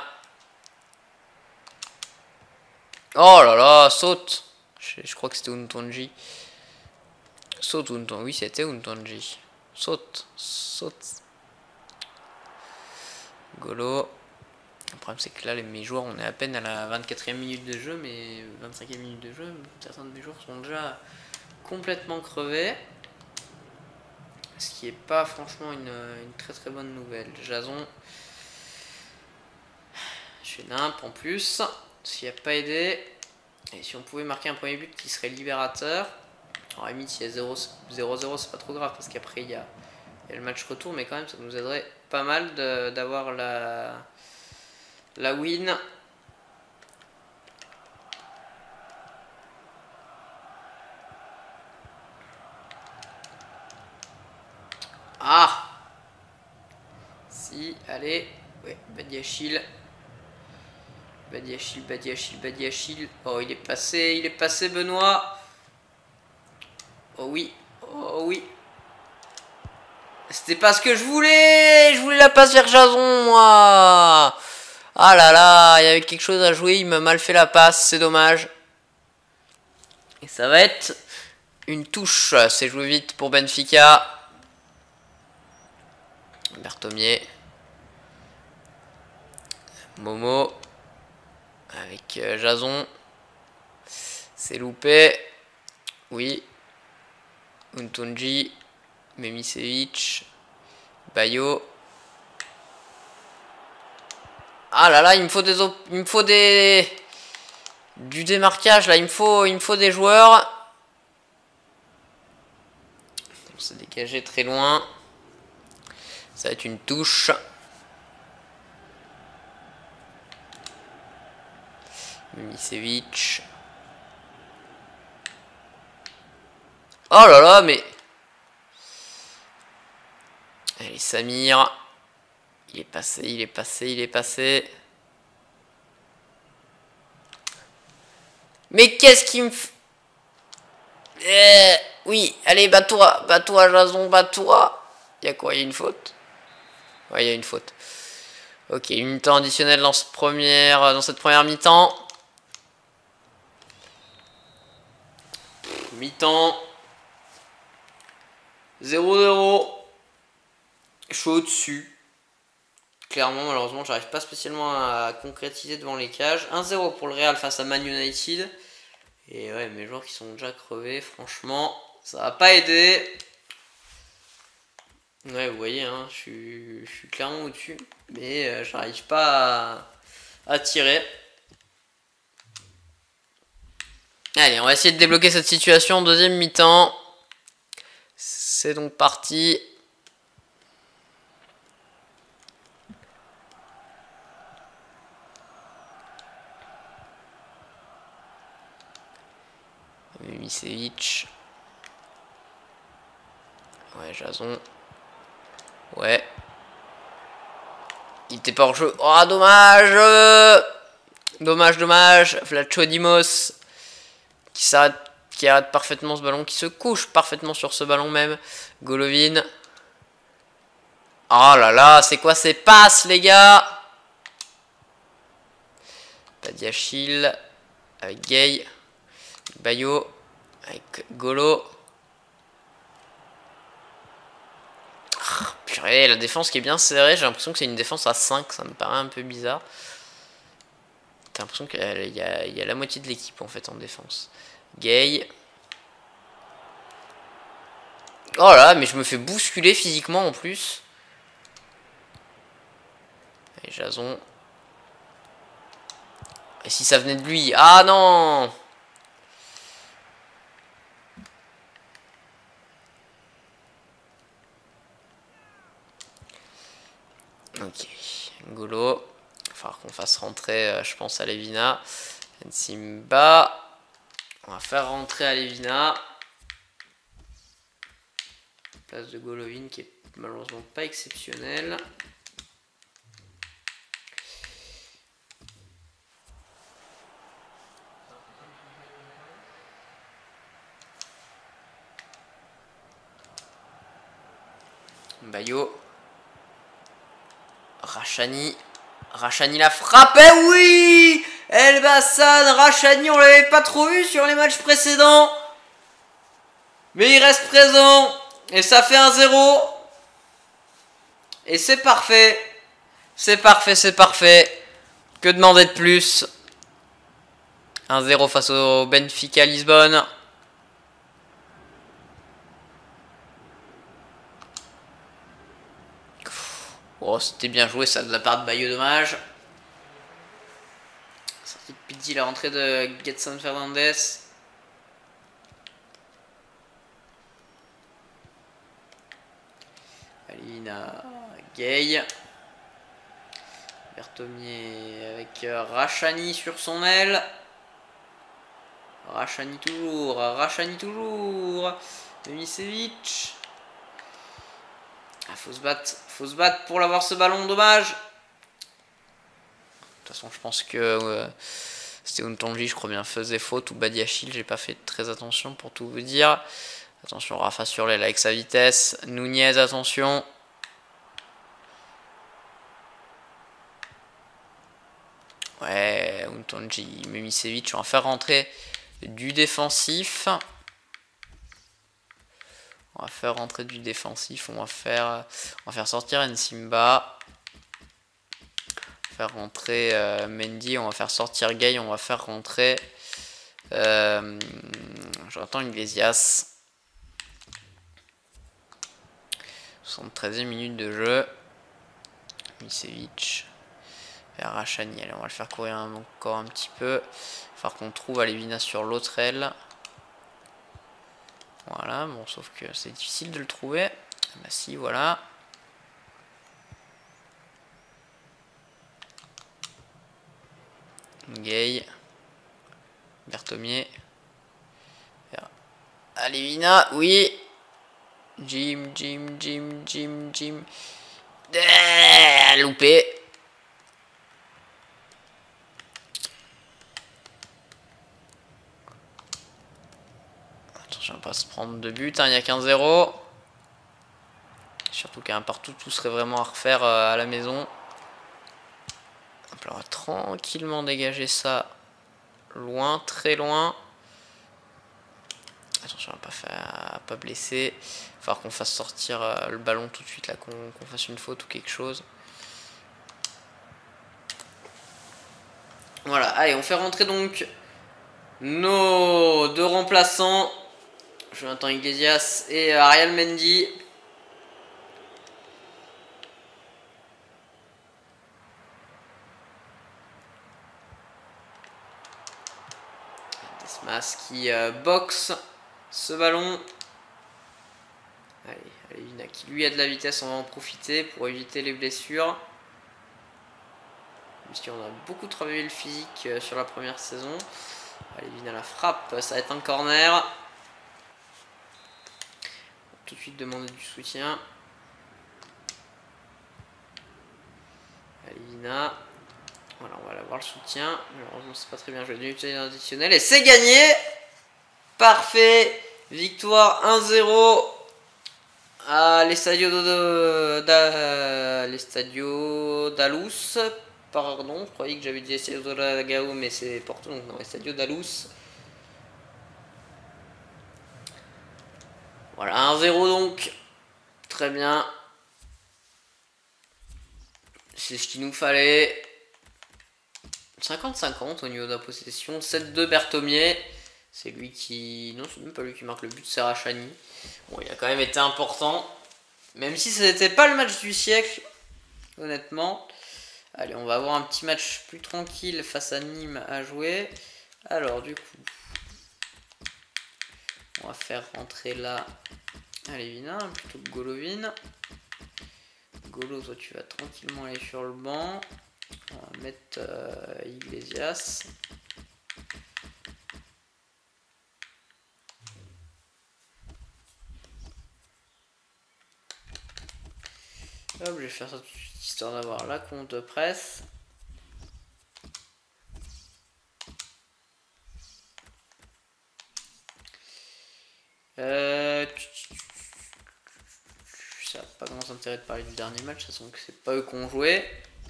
Oh là là, saute. Je, je crois que c'était Untonji. Saute Untonji. Oui, c'était Untonji. Saute, saute. Golo. Le problème c'est que là, les, mes joueurs, on est à peine à la vingt-quatrième minute de jeu, mais vingt-cinquième minute de jeu, certains de mes joueurs sont déjà complètement crevés. Ce qui n'est pas franchement une, une très très bonne nouvelle. Jason. Je fais nimp en plus. Ce qui n'a pas aidé. Et si on pouvait marquer un premier but qui serait libérateur. En limite, s'il y a zéro zéro, c'est pas trop grave parce qu'après il y, y a le match retour, mais quand même ça nous aiderait pas mal d'avoir la, la win. Ah! Si, allez. Ouais, Badiachil. Badiachil, Badiachil, Badiachil. Oh, il est passé, il est passé, Benoît. Oh oui, oh oui. C'était pas ce que je voulais. Je voulais la passe vers Jason, moi. Ah là là, il y avait quelque chose à jouer. Il m'a mal fait la passe, c'est dommage. Et ça va être une touche. C'est joué vite pour Benfica. Berthomier. Momo. Avec euh, Jason. C'est loupé. Oui. Untonji. Memisevic. Bayo. Ah là là, il me faut des il me faut des du démarquage là, il me faut il me faut des joueurs. On s'est dégagé très loin. Ça va être une touche. Mimicevic. Oh là là, mais allez, Samir. Il est passé, il est passé, il est passé. Mais qu'est-ce qui me... Eh, oui, allez, bats-toi, bats-toi, Jason, bats-toi. Il y a quoi? Il y a une faute? Ouais, il y a une faute. Ok, une mi-temps additionnelle dans, ce première, dans cette première mi-temps. Mi-temps. zéro zéro. Je suis au-dessus. Clairement, malheureusement, j'arrive pas spécialement à concrétiser devant les cages. un zéro pour le Real face à Man United. Et ouais, mes joueurs qui sont déjà crevés, franchement, ça va pas aider. Ouais, vous voyez, hein, je, suis, je suis clairement au-dessus. Mais euh, j'arrive pas à, à tirer. Allez, on va essayer de débloquer cette situation. Deuxième mi-temps. C'est donc parti. Mimicevic. Ouais, Jason. Ouais. Il était pas hors jeu. Oh, dommage. Dommage, dommage. Vlachodimos. Qui s'arrête, qui arrête parfaitement ce ballon. Qui se couche parfaitement sur ce ballon même. Golovin. Oh là là, c'est quoi ces passes, les gars? Badiachil. Avec Gay. Bayo. Avec Golo. Ah, purée, la défense qui est bien serrée. J'ai l'impression que c'est une défense à cinq. Ça me paraît un peu bizarre. T'as l'impression qu'il y, y a la moitié de l'équipe en fait en défense. Gay. Oh là, mais je me fais bousculer physiquement en plus. Et Jason. Et si ça venait de lui? Ah non! Ok. Golo. Il va falloir qu'on fasse rentrer, euh, je pense, à Levina. Simba. On va faire rentrer à Levina. Place de Golovin qui est malheureusement pas exceptionnelle. Bayo. Rachani. Rachani la frappe. Eh oui! Elbassan, Rachani, on l'avait pas trop vu sur les matchs précédents. Mais il reste présent. Et ça fait un zéro. Et c'est parfait. C'est parfait, c'est parfait. Que demander de plus? un zéro face au Benfica Lisbonne. Oh, c'était bien joué ça de la part de Bayo, dommage. Sortie de Pizzi, la rentrée de Gedson Fernandez. Alina Gay. Berthomier avec Rachani sur son aile. Rachani toujours. Rachani toujours. Mimicevic. Ah, faut se battre. Faut se battre pour l'avoir ce ballon, dommage. De toute façon, je pense que euh, c'était Untonji, je crois bien, faisait faute. Ou Badiachil, j'ai pas fait très attention pour tout vous dire. Attention, Rafa sur l'aile avec sa vitesse. Nunez, attention. Ouais, Untonji, Mimicevic, on va faire rentrer du défensif. On va faire rentrer du défensif. On va faire, on va faire sortir Nsimba. Faire rentrer euh, Mendy. On va faire sortir Gay. On va faire rentrer... Euh, J'entends Iglesias. soixante-treizième minute de jeu. Misevic. Vers Rachani. Allez, on va le faire courir encore un petit peu. Il va falloir qu'on trouve Alevina sur l'autre aile. Voilà, bon, sauf que c'est difficile de le trouver. Bah si, voilà. Gay. Berthomier. Alevina, oui. Jim, Jim, Jim, Jim, Jim. Ah, loupé. Attention à ne pas se prendre de but, hein, il y a qu'un zéro. Surtout qu'un partout, tout serait vraiment à refaire euh, à la maison. On va tranquillement dégager ça loin, très loin. Attention à ne pas, faire, à pas blesser. Il va falloir qu'on fasse sortir euh, le ballon tout de suite, là, qu'on qu'on fasse une faute ou quelque chose. Voilà, allez, on fait rentrer donc nos deux remplaçants. Jonathan Iglesias et Ariel Mendy. Desmas qui euh, boxe ce ballon. Allez, Alevina qui lui a de la vitesse, on va en profiter pour éviter les blessures. Puisqu'on a beaucoup travaillé le physique euh, sur la première saison. Alevina la frappe, ça va être un corner. Tout de suite demander du soutien. Alevina. Voilà, on va avoir le soutien. Malheureusement, c'est pas très bien joué. L'unité additionnelle. Et c'est gagné. Parfait. Victoire un zéro. À l'Estadio d'Alus. Pardon, je croyais que j'avais dit Estadio d'Alagao, mais c'est Porto, donc non, Estadio d'Alus. Voilà, un zéro donc. Très bien. C'est ce qu'il nous fallait. cinquante cinquante au niveau de la possession. sept deux Berthomier. C'est lui qui... Non, c'est même pas lui qui marque le but, c'est Rachani. Bon, il a quand même été important. Même si ce n'était pas le match du siècle, honnêtement. Allez, on va avoir un petit match plus tranquille face à Nîmes à jouer. Alors, du coup, on va faire rentrer là Alevina plutôt que Golovin. Golo, toi, tu vas tranquillement aller sur le banc. On va mettre euh, Iglesias. Hop, je vais faire ça tout de suite histoire d'avoir la compte de presse. Euh... Ça n'a pas grand intérêt de parler du dernier match, de toute façon que c'est pas eux qui ont joué.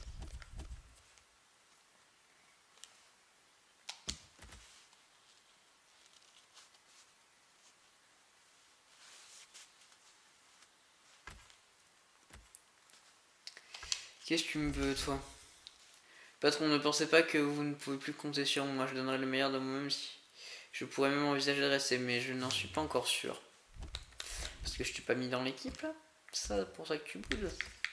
Qu'est-ce que tu me veux, toi? Patron, ne pensez pas que vous ne pouvez plus compter sur moi. Je donnerai le meilleur de moi-même si je pourrais même envisager de rester, mais je n'en suis pas encore sûr. Parce que je t'ai pas mis dans l'équipe, là? C'est ça pour ça que tu bouges?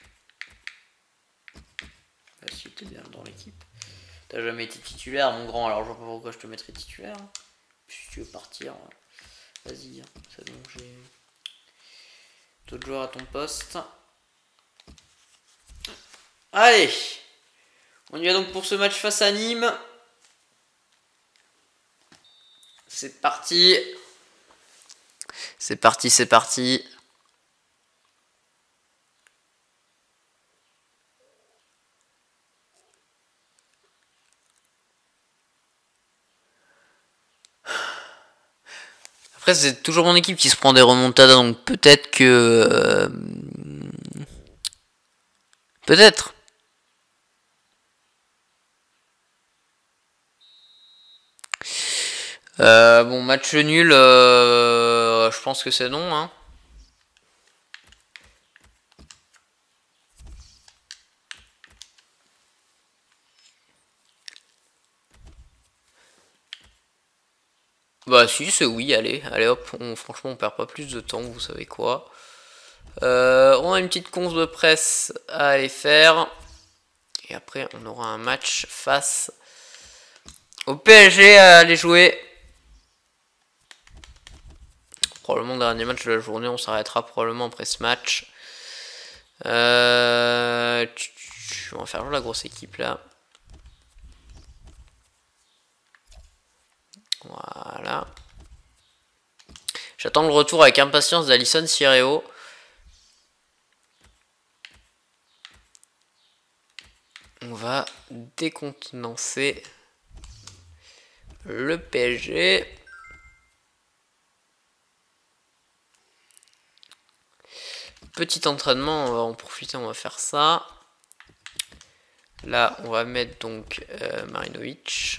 Bah si, t'es bien dans l'équipe. T'as jamais été titulaire, mon grand, alors je vois pas pourquoi je te mettrais titulaire. Puis si tu veux partir, vas-y. C'est bon, j'ai d'autres joueurs à ton poste. Allez, on y va donc pour ce match face à Nîmes. C'est parti. C'est parti, c'est parti. Après, c'est toujours mon équipe qui se prend des remontadas, donc peut-être que... Euh, peut-être. Euh, bon, match nul, euh, je pense que c'est non. Hein. Bah si, c'est oui, allez, allez hop, on, franchement on perd pas plus de temps, vous savez quoi. Euh, on a une petite conf de presse à aller faire. Et après on aura un match face au P S G à aller jouer. Probablement le dernier match de la journée, on s'arrêtera probablement après ce match. Euh, on va faire jouer la grosse équipe là. Voilà. J'attends le retour avec impatience d'Alisson Sireo. On va décontenancer le P S G. Petit entraînement, on va en profiter, on va faire ça. Là, on va mettre donc euh, Marinovic.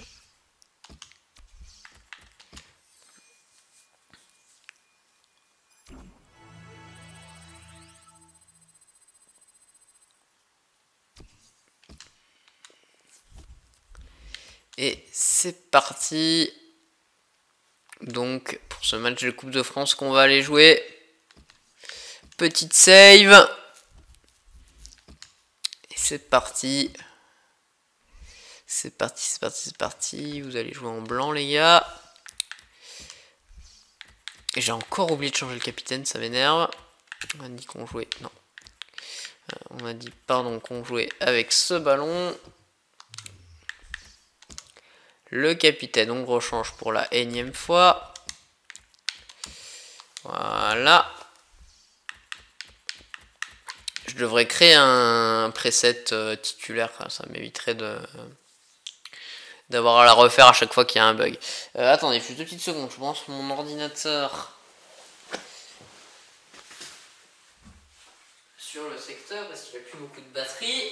Et c'est parti. Donc, pour ce match de Coupe de France qu'on va aller jouer. Petite save. Et c'est parti. C'est parti, c'est parti, c'est parti. Vous allez jouer en blanc, les gars. Et j'ai encore oublié de changer le capitaine, ça m'énerve. On a dit qu'on jouait... Non. Euh, on a dit, pardon, qu'on jouait avec ce ballon. Le capitaine, on rechange pour la énième fois. Voilà. Je devrais créer un preset euh, titulaire, ça m'éviterait de d'avoir à la refaire à chaque fois qu'il y a un bug. Euh, attendez, juste deux petites secondes, je pense mon ordinateur sur le secteur parce qu'il n'y a plus beaucoup de batterie.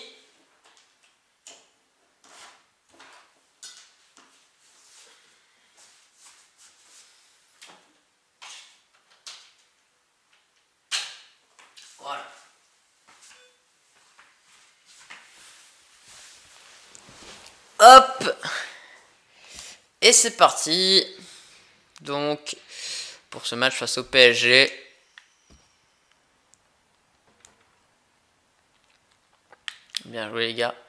Voilà. Hop. Et c'est parti. Donc, pour ce match face au P S G. Bien joué les gars.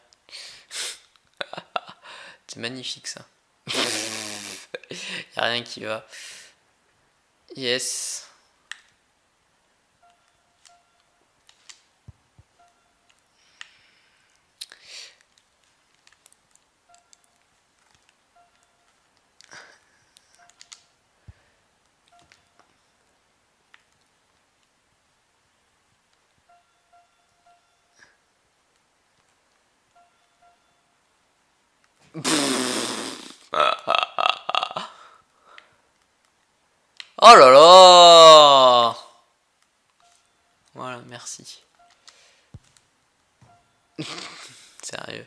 C'est magnifique ça. Il n'y a rien qui va. Yes. Oh là là. Voilà, merci. Sérieux.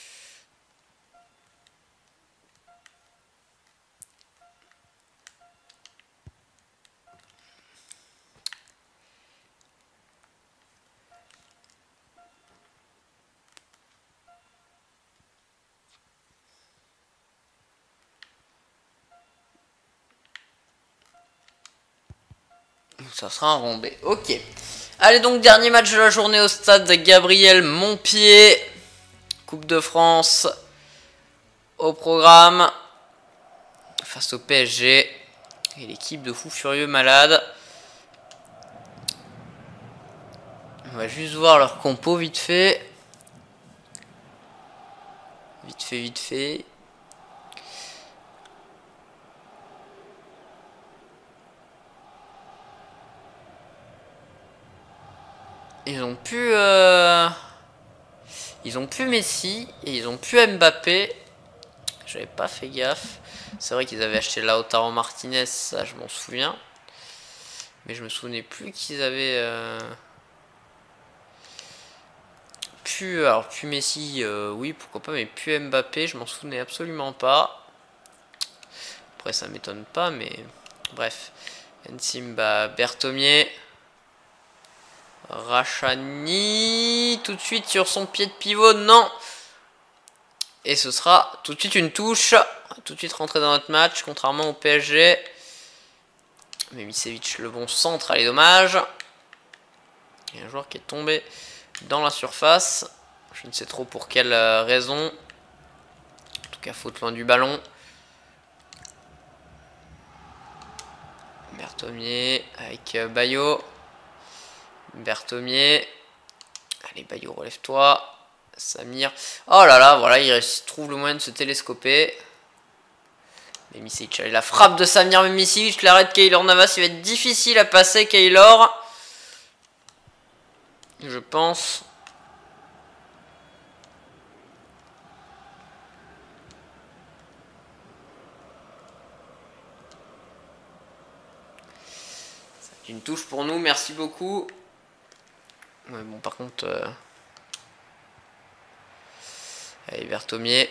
Ça sera un rondé. Ok. Allez, donc, dernier match de la journée au stade Gabriel Montpied. Coupe de France. Au programme. Face au P S G. Et l'équipe de fous furieux malades. On va juste voir leur compo vite fait. Vite fait, vite fait. Ils ont pu... Euh... Ils ont pu Messi et ils ont pu Mbappé. J'avais pas fait gaffe. C'est vrai qu'ils avaient acheté Lautaro Martinez, ça je m'en souviens. Mais je me souvenais plus qu'ils avaient... Euh... Pu... Alors, pu Messi, euh, oui, pourquoi pas, mais pu Mbappé, je m'en souvenais absolument pas. Après, ça m'étonne pas, mais... Bref. Nsimba, Berthomier... Rachani, tout de suite sur son pied de pivot, non. Et ce sera tout de suite une touche. Tout de suite rentrer dans notre match, contrairement au P S G. Mimicevic, le bon centre, allez, dommage. Il y a un joueur qui est tombé dans la surface. Je ne sais trop pour quelle raison. En tout cas, faute loin du ballon. Berthomier avec Bayo. Berthomier. Allez, Bayo, relève-toi. Samir. Oh là là, voilà, il trouve le moyen de se télescoper. Mimicevic, allez, la frappe de Samir Mimicevic, l'arrêt de Keylor Navas, il va être difficile à passer, Keylor. Je pense. C'est une touche pour nous, merci beaucoup. Ouais, bon, par contre... Euh... Allez, Berthomier.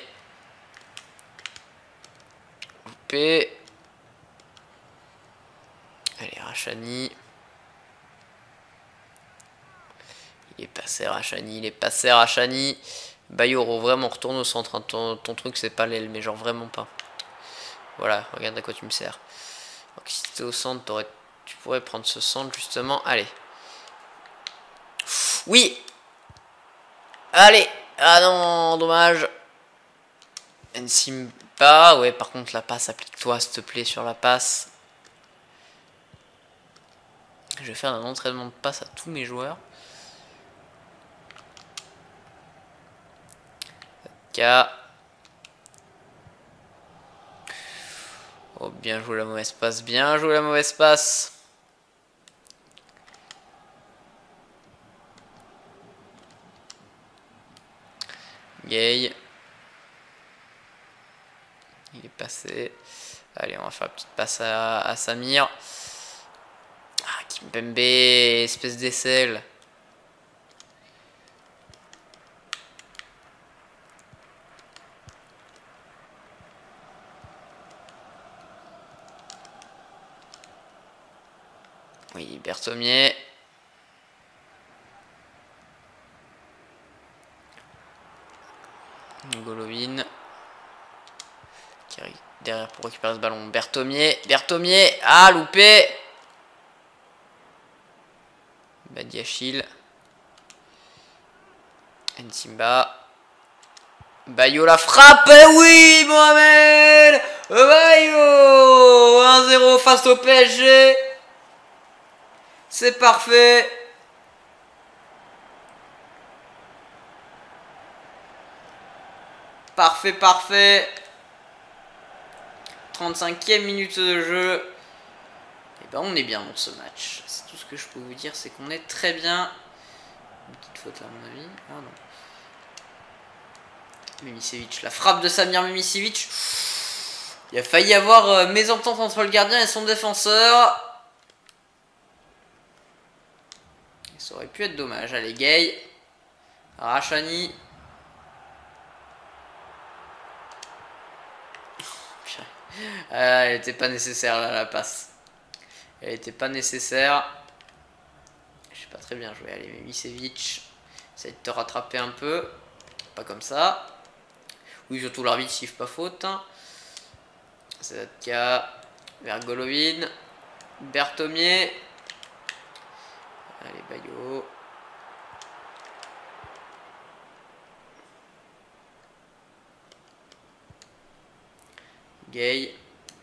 Loupé. Allez, Rachani. Il est passé Rachani, il est passé Rachani. Bayoro, vraiment, retourne au centre. Hein. Ton, ton truc, c'est pas l'aile, mais genre vraiment pas. Voilà, regarde à quoi tu me sers. Donc, si t'es au centre, tu pourrais prendre ce centre, justement. Allez. Oui. Allez. Ah non, dommage. Nsimba, ouais, par contre, la passe, applique-toi, s'il te plaît, sur la passe. Je vais faire un entraînement de passe à tous mes joueurs. K. Oh, bien joué la mauvaise passe, bien joué la mauvaise passe. Gay. Il est passé. Allez, on va faire une petite passe à, à Samir. Ah, Kimpembe, espèce d'aisselle. Oui, Berthomier. Golovin. Qui arrive derrière pour récupérer ce ballon. Berthomier. Berthomier. Ah, loupé. Badiachil. Nsimba. Bayo la frappe. Eh oui, Mohamed. Bayo. un zéro face au P S G. C'est parfait. Parfait, parfait. trente-cinquième minute de jeu. Et ben on est bien dans ce match. C'est tout ce que je peux vous dire, c'est qu'on est très bien. Une petite faute à mon avis. Ah non. Mimicevic, la frappe de Samir Mimicevic. Il a failli y avoir euh, mésentente entre le gardien et son défenseur. Ça aurait pu être dommage. Allez, Gay. Rachani. Euh, elle n'était pas nécessaire là, la passe. Elle n'était pas nécessaire. Je sais pas très bien joué. Allez, Mimicevic. Essaye de te rattraper un peu. Pas comme ça. Oui, surtout l'arbitre siffle pas faute. Zedatka. Vers Golovin. Berthomier. Allez, Bayo. Gay.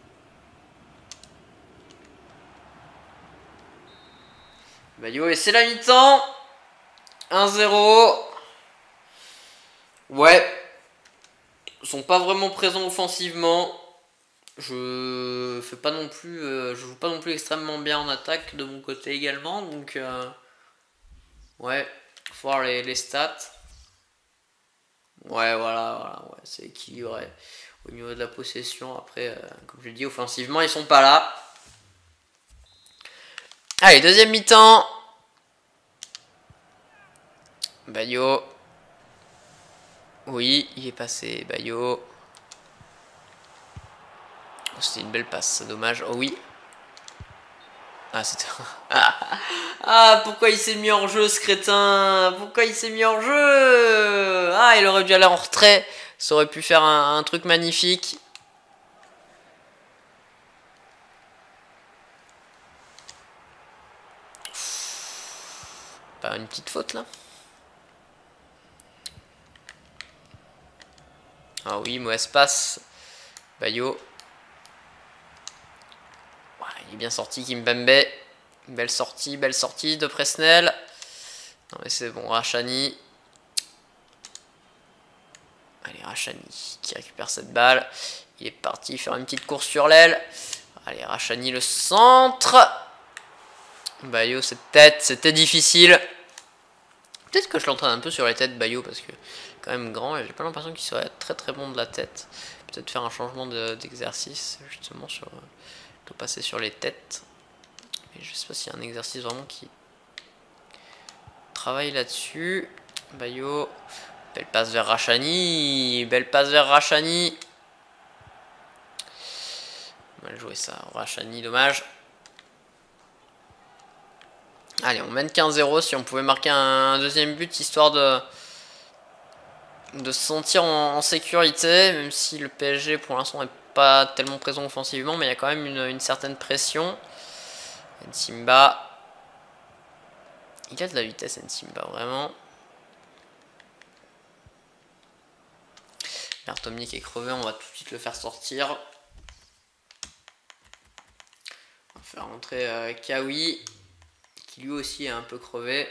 Bayo, et c'est la mi-temps. un zéro. Ouais. Ils sont pas vraiment présents offensivement. Je fais pas non plus. Euh, je joue pas non plus extrêmement bien en attaque de mon côté également. Donc. Euh, ouais. Faut voir les, les stats. Ouais, voilà, voilà. Ouais, c'est équilibré. Au niveau de la possession, après, euh, comme je l'ai dit, offensivement, ils sont pas là. Allez, deuxième mi-temps. Bayo. Oui, il est passé, Bayo. Oh, c'était une belle passe, c'est dommage. Oh oui. Ah, c'était... ah, pourquoi il s'est mis en jeu, ce crétin? Pourquoi il s'est mis en jeu? Ah, il aurait dû aller en retrait. Ça aurait pu faire un, un truc magnifique. Pas une petite faute là. Ah oui, mauvaise passe. Bayo. Ouais, il est bien sorti, Kimpembe. Belle sortie, belle sortie de Presnel. Non mais c'est bon, Rachani. Allez, Rachani qui récupère cette balle. Il est parti faire une petite course sur l'aile. Allez, Rachani, le centre. Bayo, cette tête, c'était difficile. Peut-être que je l'entraîne un peu sur les têtes, Bayo, parce que quand même grand et j'ai pas l'impression qu'il soit très très bon de la tête. Peut-être faire un changement d'exercice, de, justement, sur de passer sur les têtes. Mais je sais pas s'il y a un exercice vraiment qui travaille là-dessus. Bayo, belle passe vers Rachani, belle passe vers Rachani. Mal joué ça, Rachani, dommage. Allez, on mène quinze zéro. Si on pouvait marquer un deuxième but, histoire de, de se sentir en, en sécurité, même si le P S G pour l'instant n'est pas tellement présent offensivement, mais il y a quand même une, une certaine pression. Nsimba. Il a de la vitesse, Nsimba, vraiment. Bertomier qui est crevé, on va tout de suite le faire sortir. On va faire rentrer euh, Kawi, qui lui aussi est un peu crevé.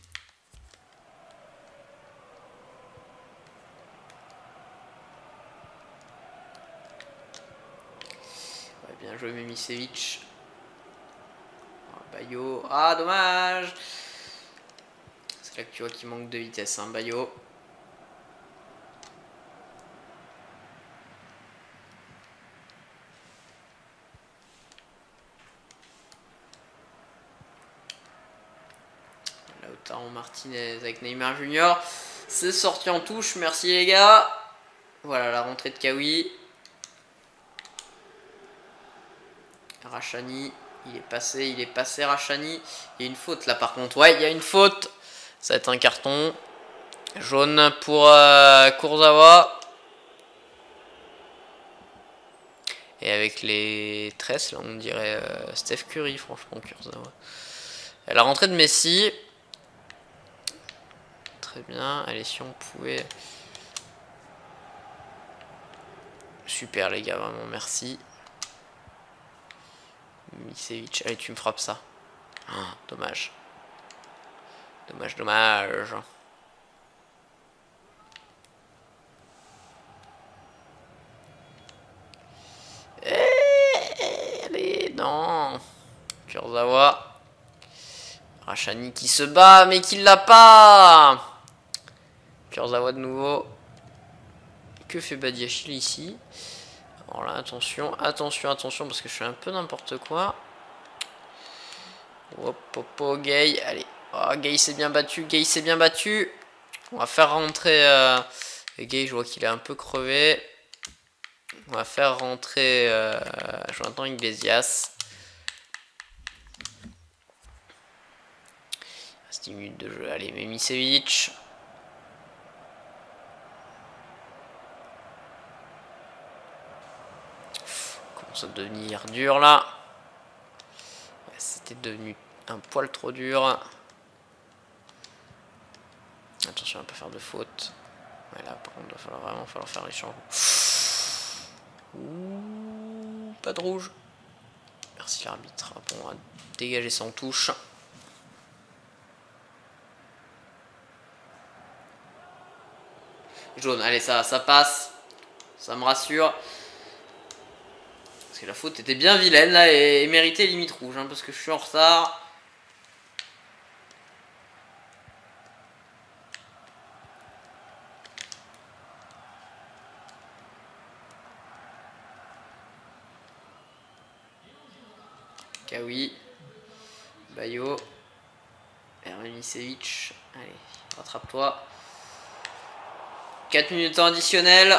Ouais, bien joué Memisevic. Oh, Bayo. Ah, dommage. C'est là que tu vois qu'il manque de vitesse, hein, Bayo. Lautaro Martinez avec Neymar Junior. C'est sorti en touche, merci les gars. Voilà la rentrée de Kawi. Rachani, il est passé, il est passé Rachani. Il y a une faute là par contre. Ouais, il y a une faute. Ça va être un carton. Jaune pour euh, Kurzawa. Et avec les tresses, là, on dirait euh, Steph Curry, franchement, Kurzawa. Et la rentrée de Messi. Très bien. Allez, si on pouvait... Super, les gars, vraiment, merci. Misevic, allez, tu me frappes ça. Oh, dommage. Dommage, dommage. Allez, non. Kurzawa. Rachani qui se bat, mais qui l'a pas. Kurzawa de nouveau. Que fait Badiachil ici? Alors là, attention, attention, attention, parce que je fais un peu n'importe quoi. Hop, hop, hop, Gay. Allez. Oh, Gay s'est bien battu, Gay s'est bien battu. On va faire rentrer... Euh... Gay, je vois qu'il est un peu crevé. On va faire rentrer euh, Jonathan Iglesias. dix minutes de jeu. Allez, Memisevic. Commence à devenir dur là. Ouais, c'était devenu un poil trop dur. Attention à ne pas faire de faute. Ouais, là, par contre, il va falloir vraiment falloir faire les changements. Ouh, pas de rouge. Merci l'arbitre. Bon, on va dégager sans touche. Jaune, allez, ça, ça passe. Ça me rassure. Parce que la faute était bien vilaine là et, et méritait limite rouge. Hein, parce que je suis en retard. Kawi. Bayo. Memisevic. Allez, rattrape-toi. quatre minutes additionnelles.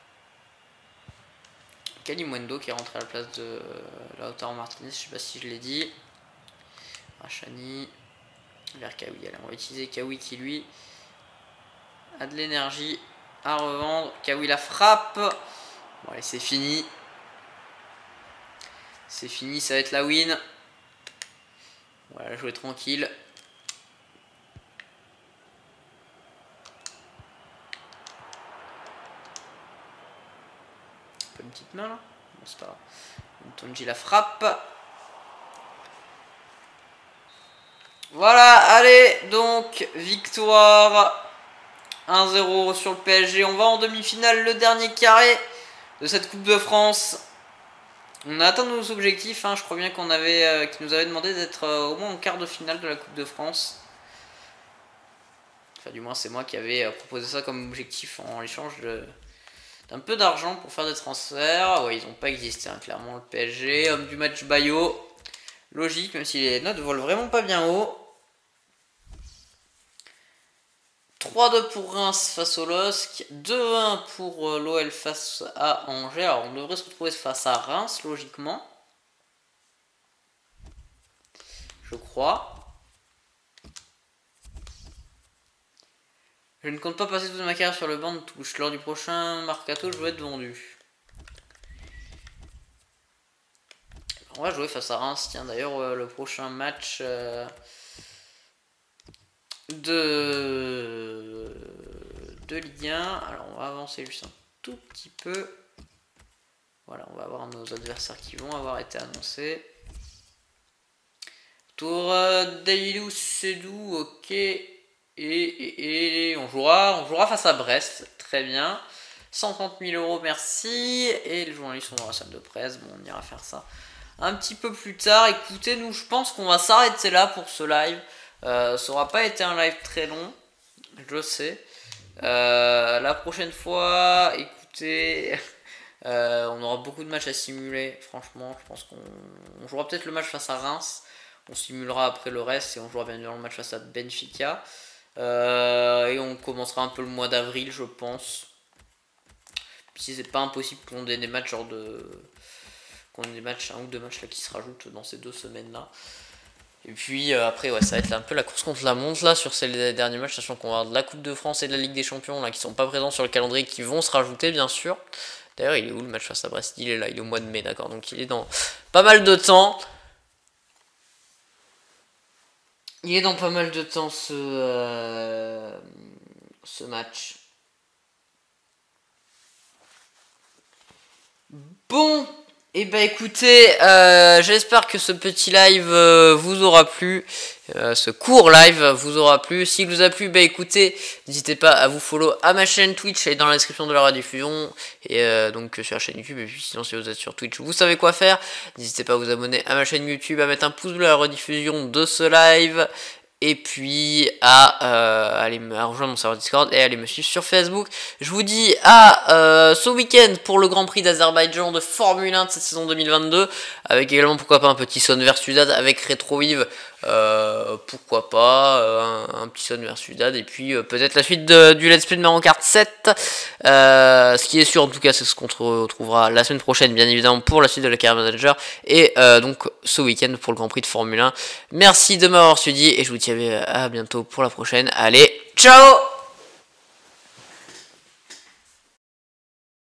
Kalimundo qui est rentré à la place de Lautaro Martinez, je sais pas si je l'ai dit. Rachani vers Kawi. Allez, on va utiliser Kawi qui lui a de l'énergie. à revendre. Kawi la frappe. Bon, allez, c'est fini. C'est fini, ça va être la win. Voilà, jouer tranquille. Un peu une petite main là. Bon, c'est pas grave. Tonji la frappe. Voilà, allez, donc victoire un zéro sur le P S G. On va en demi-finale, le dernier carré de cette Coupe de France. On a atteint nos objectifs, hein. Je crois bien qu'on avait, euh, qui nous avait demandé d'être euh, au moins en quart de finale de la Coupe de France. Enfin, du moins, c'est moi qui avais euh, proposé ça comme objectif en échange d'un peu d'argent pour faire des transferts. Ouais, ils n'ont pas existé, hein, clairement, le P S G. Homme du match Bayo. Logique, même si les notes volent vraiment pas bien haut. trois deux pour Reims face au L O S C, deux un pour euh, l'O L face à Angers. Alors on devrait se retrouver face à Reims logiquement. Je crois. Je ne compte pas passer toute ma carrière sur le banc de touche. Lors du prochain Mercato, je vais être vendu. On va jouer face à Reims. Tiens, d'ailleurs, euh, le prochain match euh, de... de Ligue un. Alors, on va avancer juste un tout petit peu. Voilà, on va voir nos adversaires qui vont avoir été annoncés. Tour euh, Dailou Sedou, ok. Et, et, et on, jouera, on jouera face à Brest, très bien. cent trente mille euros, merci. Et les journalistes sont dans la salle de presse, bon, on ira faire ça un petit peu plus tard. Écoutez, nous, je pense qu'on va s'arrêter là pour ce live. Euh, ça n'aura pas été un live très long, je sais. Euh, la prochaine fois, écoutez, euh, on aura beaucoup de matchs à simuler. Franchement, je pense qu'on jouera peut-être le match face à Reims. On simulera après le reste et on jouera bien sûr le match face à Benfica. Euh, et on commencera un peu le mois d'avril, je pense. Si c'est pas impossible qu'on ait des matchs genre de... qu'on ait des matchs, un ou deux matchs là qui se rajoutent dans ces deux semaines là. Et puis euh, après ouais, ça va être un peu la course contre la montre là sur ces derniers matchs, sachant qu'on va avoir de la Coupe de France et de la Ligue des Champions là qui sont pas présents sur le calendrier, qui vont se rajouter bien sûr. D'ailleurs il est où le match face à Brest? Il est là, il est au mois de mai, d'accord, donc il est dans pas mal de temps. Il est dans pas mal de temps ce, euh, ce match. Bon, et eh bah ben, écoutez, euh, j'espère que ce petit live euh, vous aura plu. Euh, ce court live vous aura plu. S'il vous a plu, bah écoutez, n'hésitez pas à vous follow à ma chaîne Twitch, elle est dans la description de la rediffusion. Et euh, donc sur la chaîne YouTube. Et puis sinon, si vous êtes sur Twitch, vous savez quoi faire. N'hésitez pas à vous abonner à ma chaîne YouTube, à mettre un pouce bleu à la rediffusion de ce live. Et puis à, euh, aller me, à rejoindre mon serveur Discord et à aller me suivre sur Facebook. Je vous dis à euh, ce week-end pour le Grand Prix d'Azerbaïdjan de Formule un de cette saison deux mille vingt-deux. Avec également pourquoi pas un petit Son vers Ciudad avec Retrovive. Euh, pourquoi pas euh, un, un petit Son vers Ciudad. Et puis euh, peut-être la suite de, du Let's Play de Mario Kart sept. Euh, ce qui est sûr en tout cas, c'est ce qu'on retrouvera la semaine prochaine bien évidemment pour la suite de la Career Manager. Et euh, donc ce week-end pour le Grand Prix de Formule un. Merci de m'avoir suivi et je vous dis à bientôt pour la prochaine. Allez, ciao!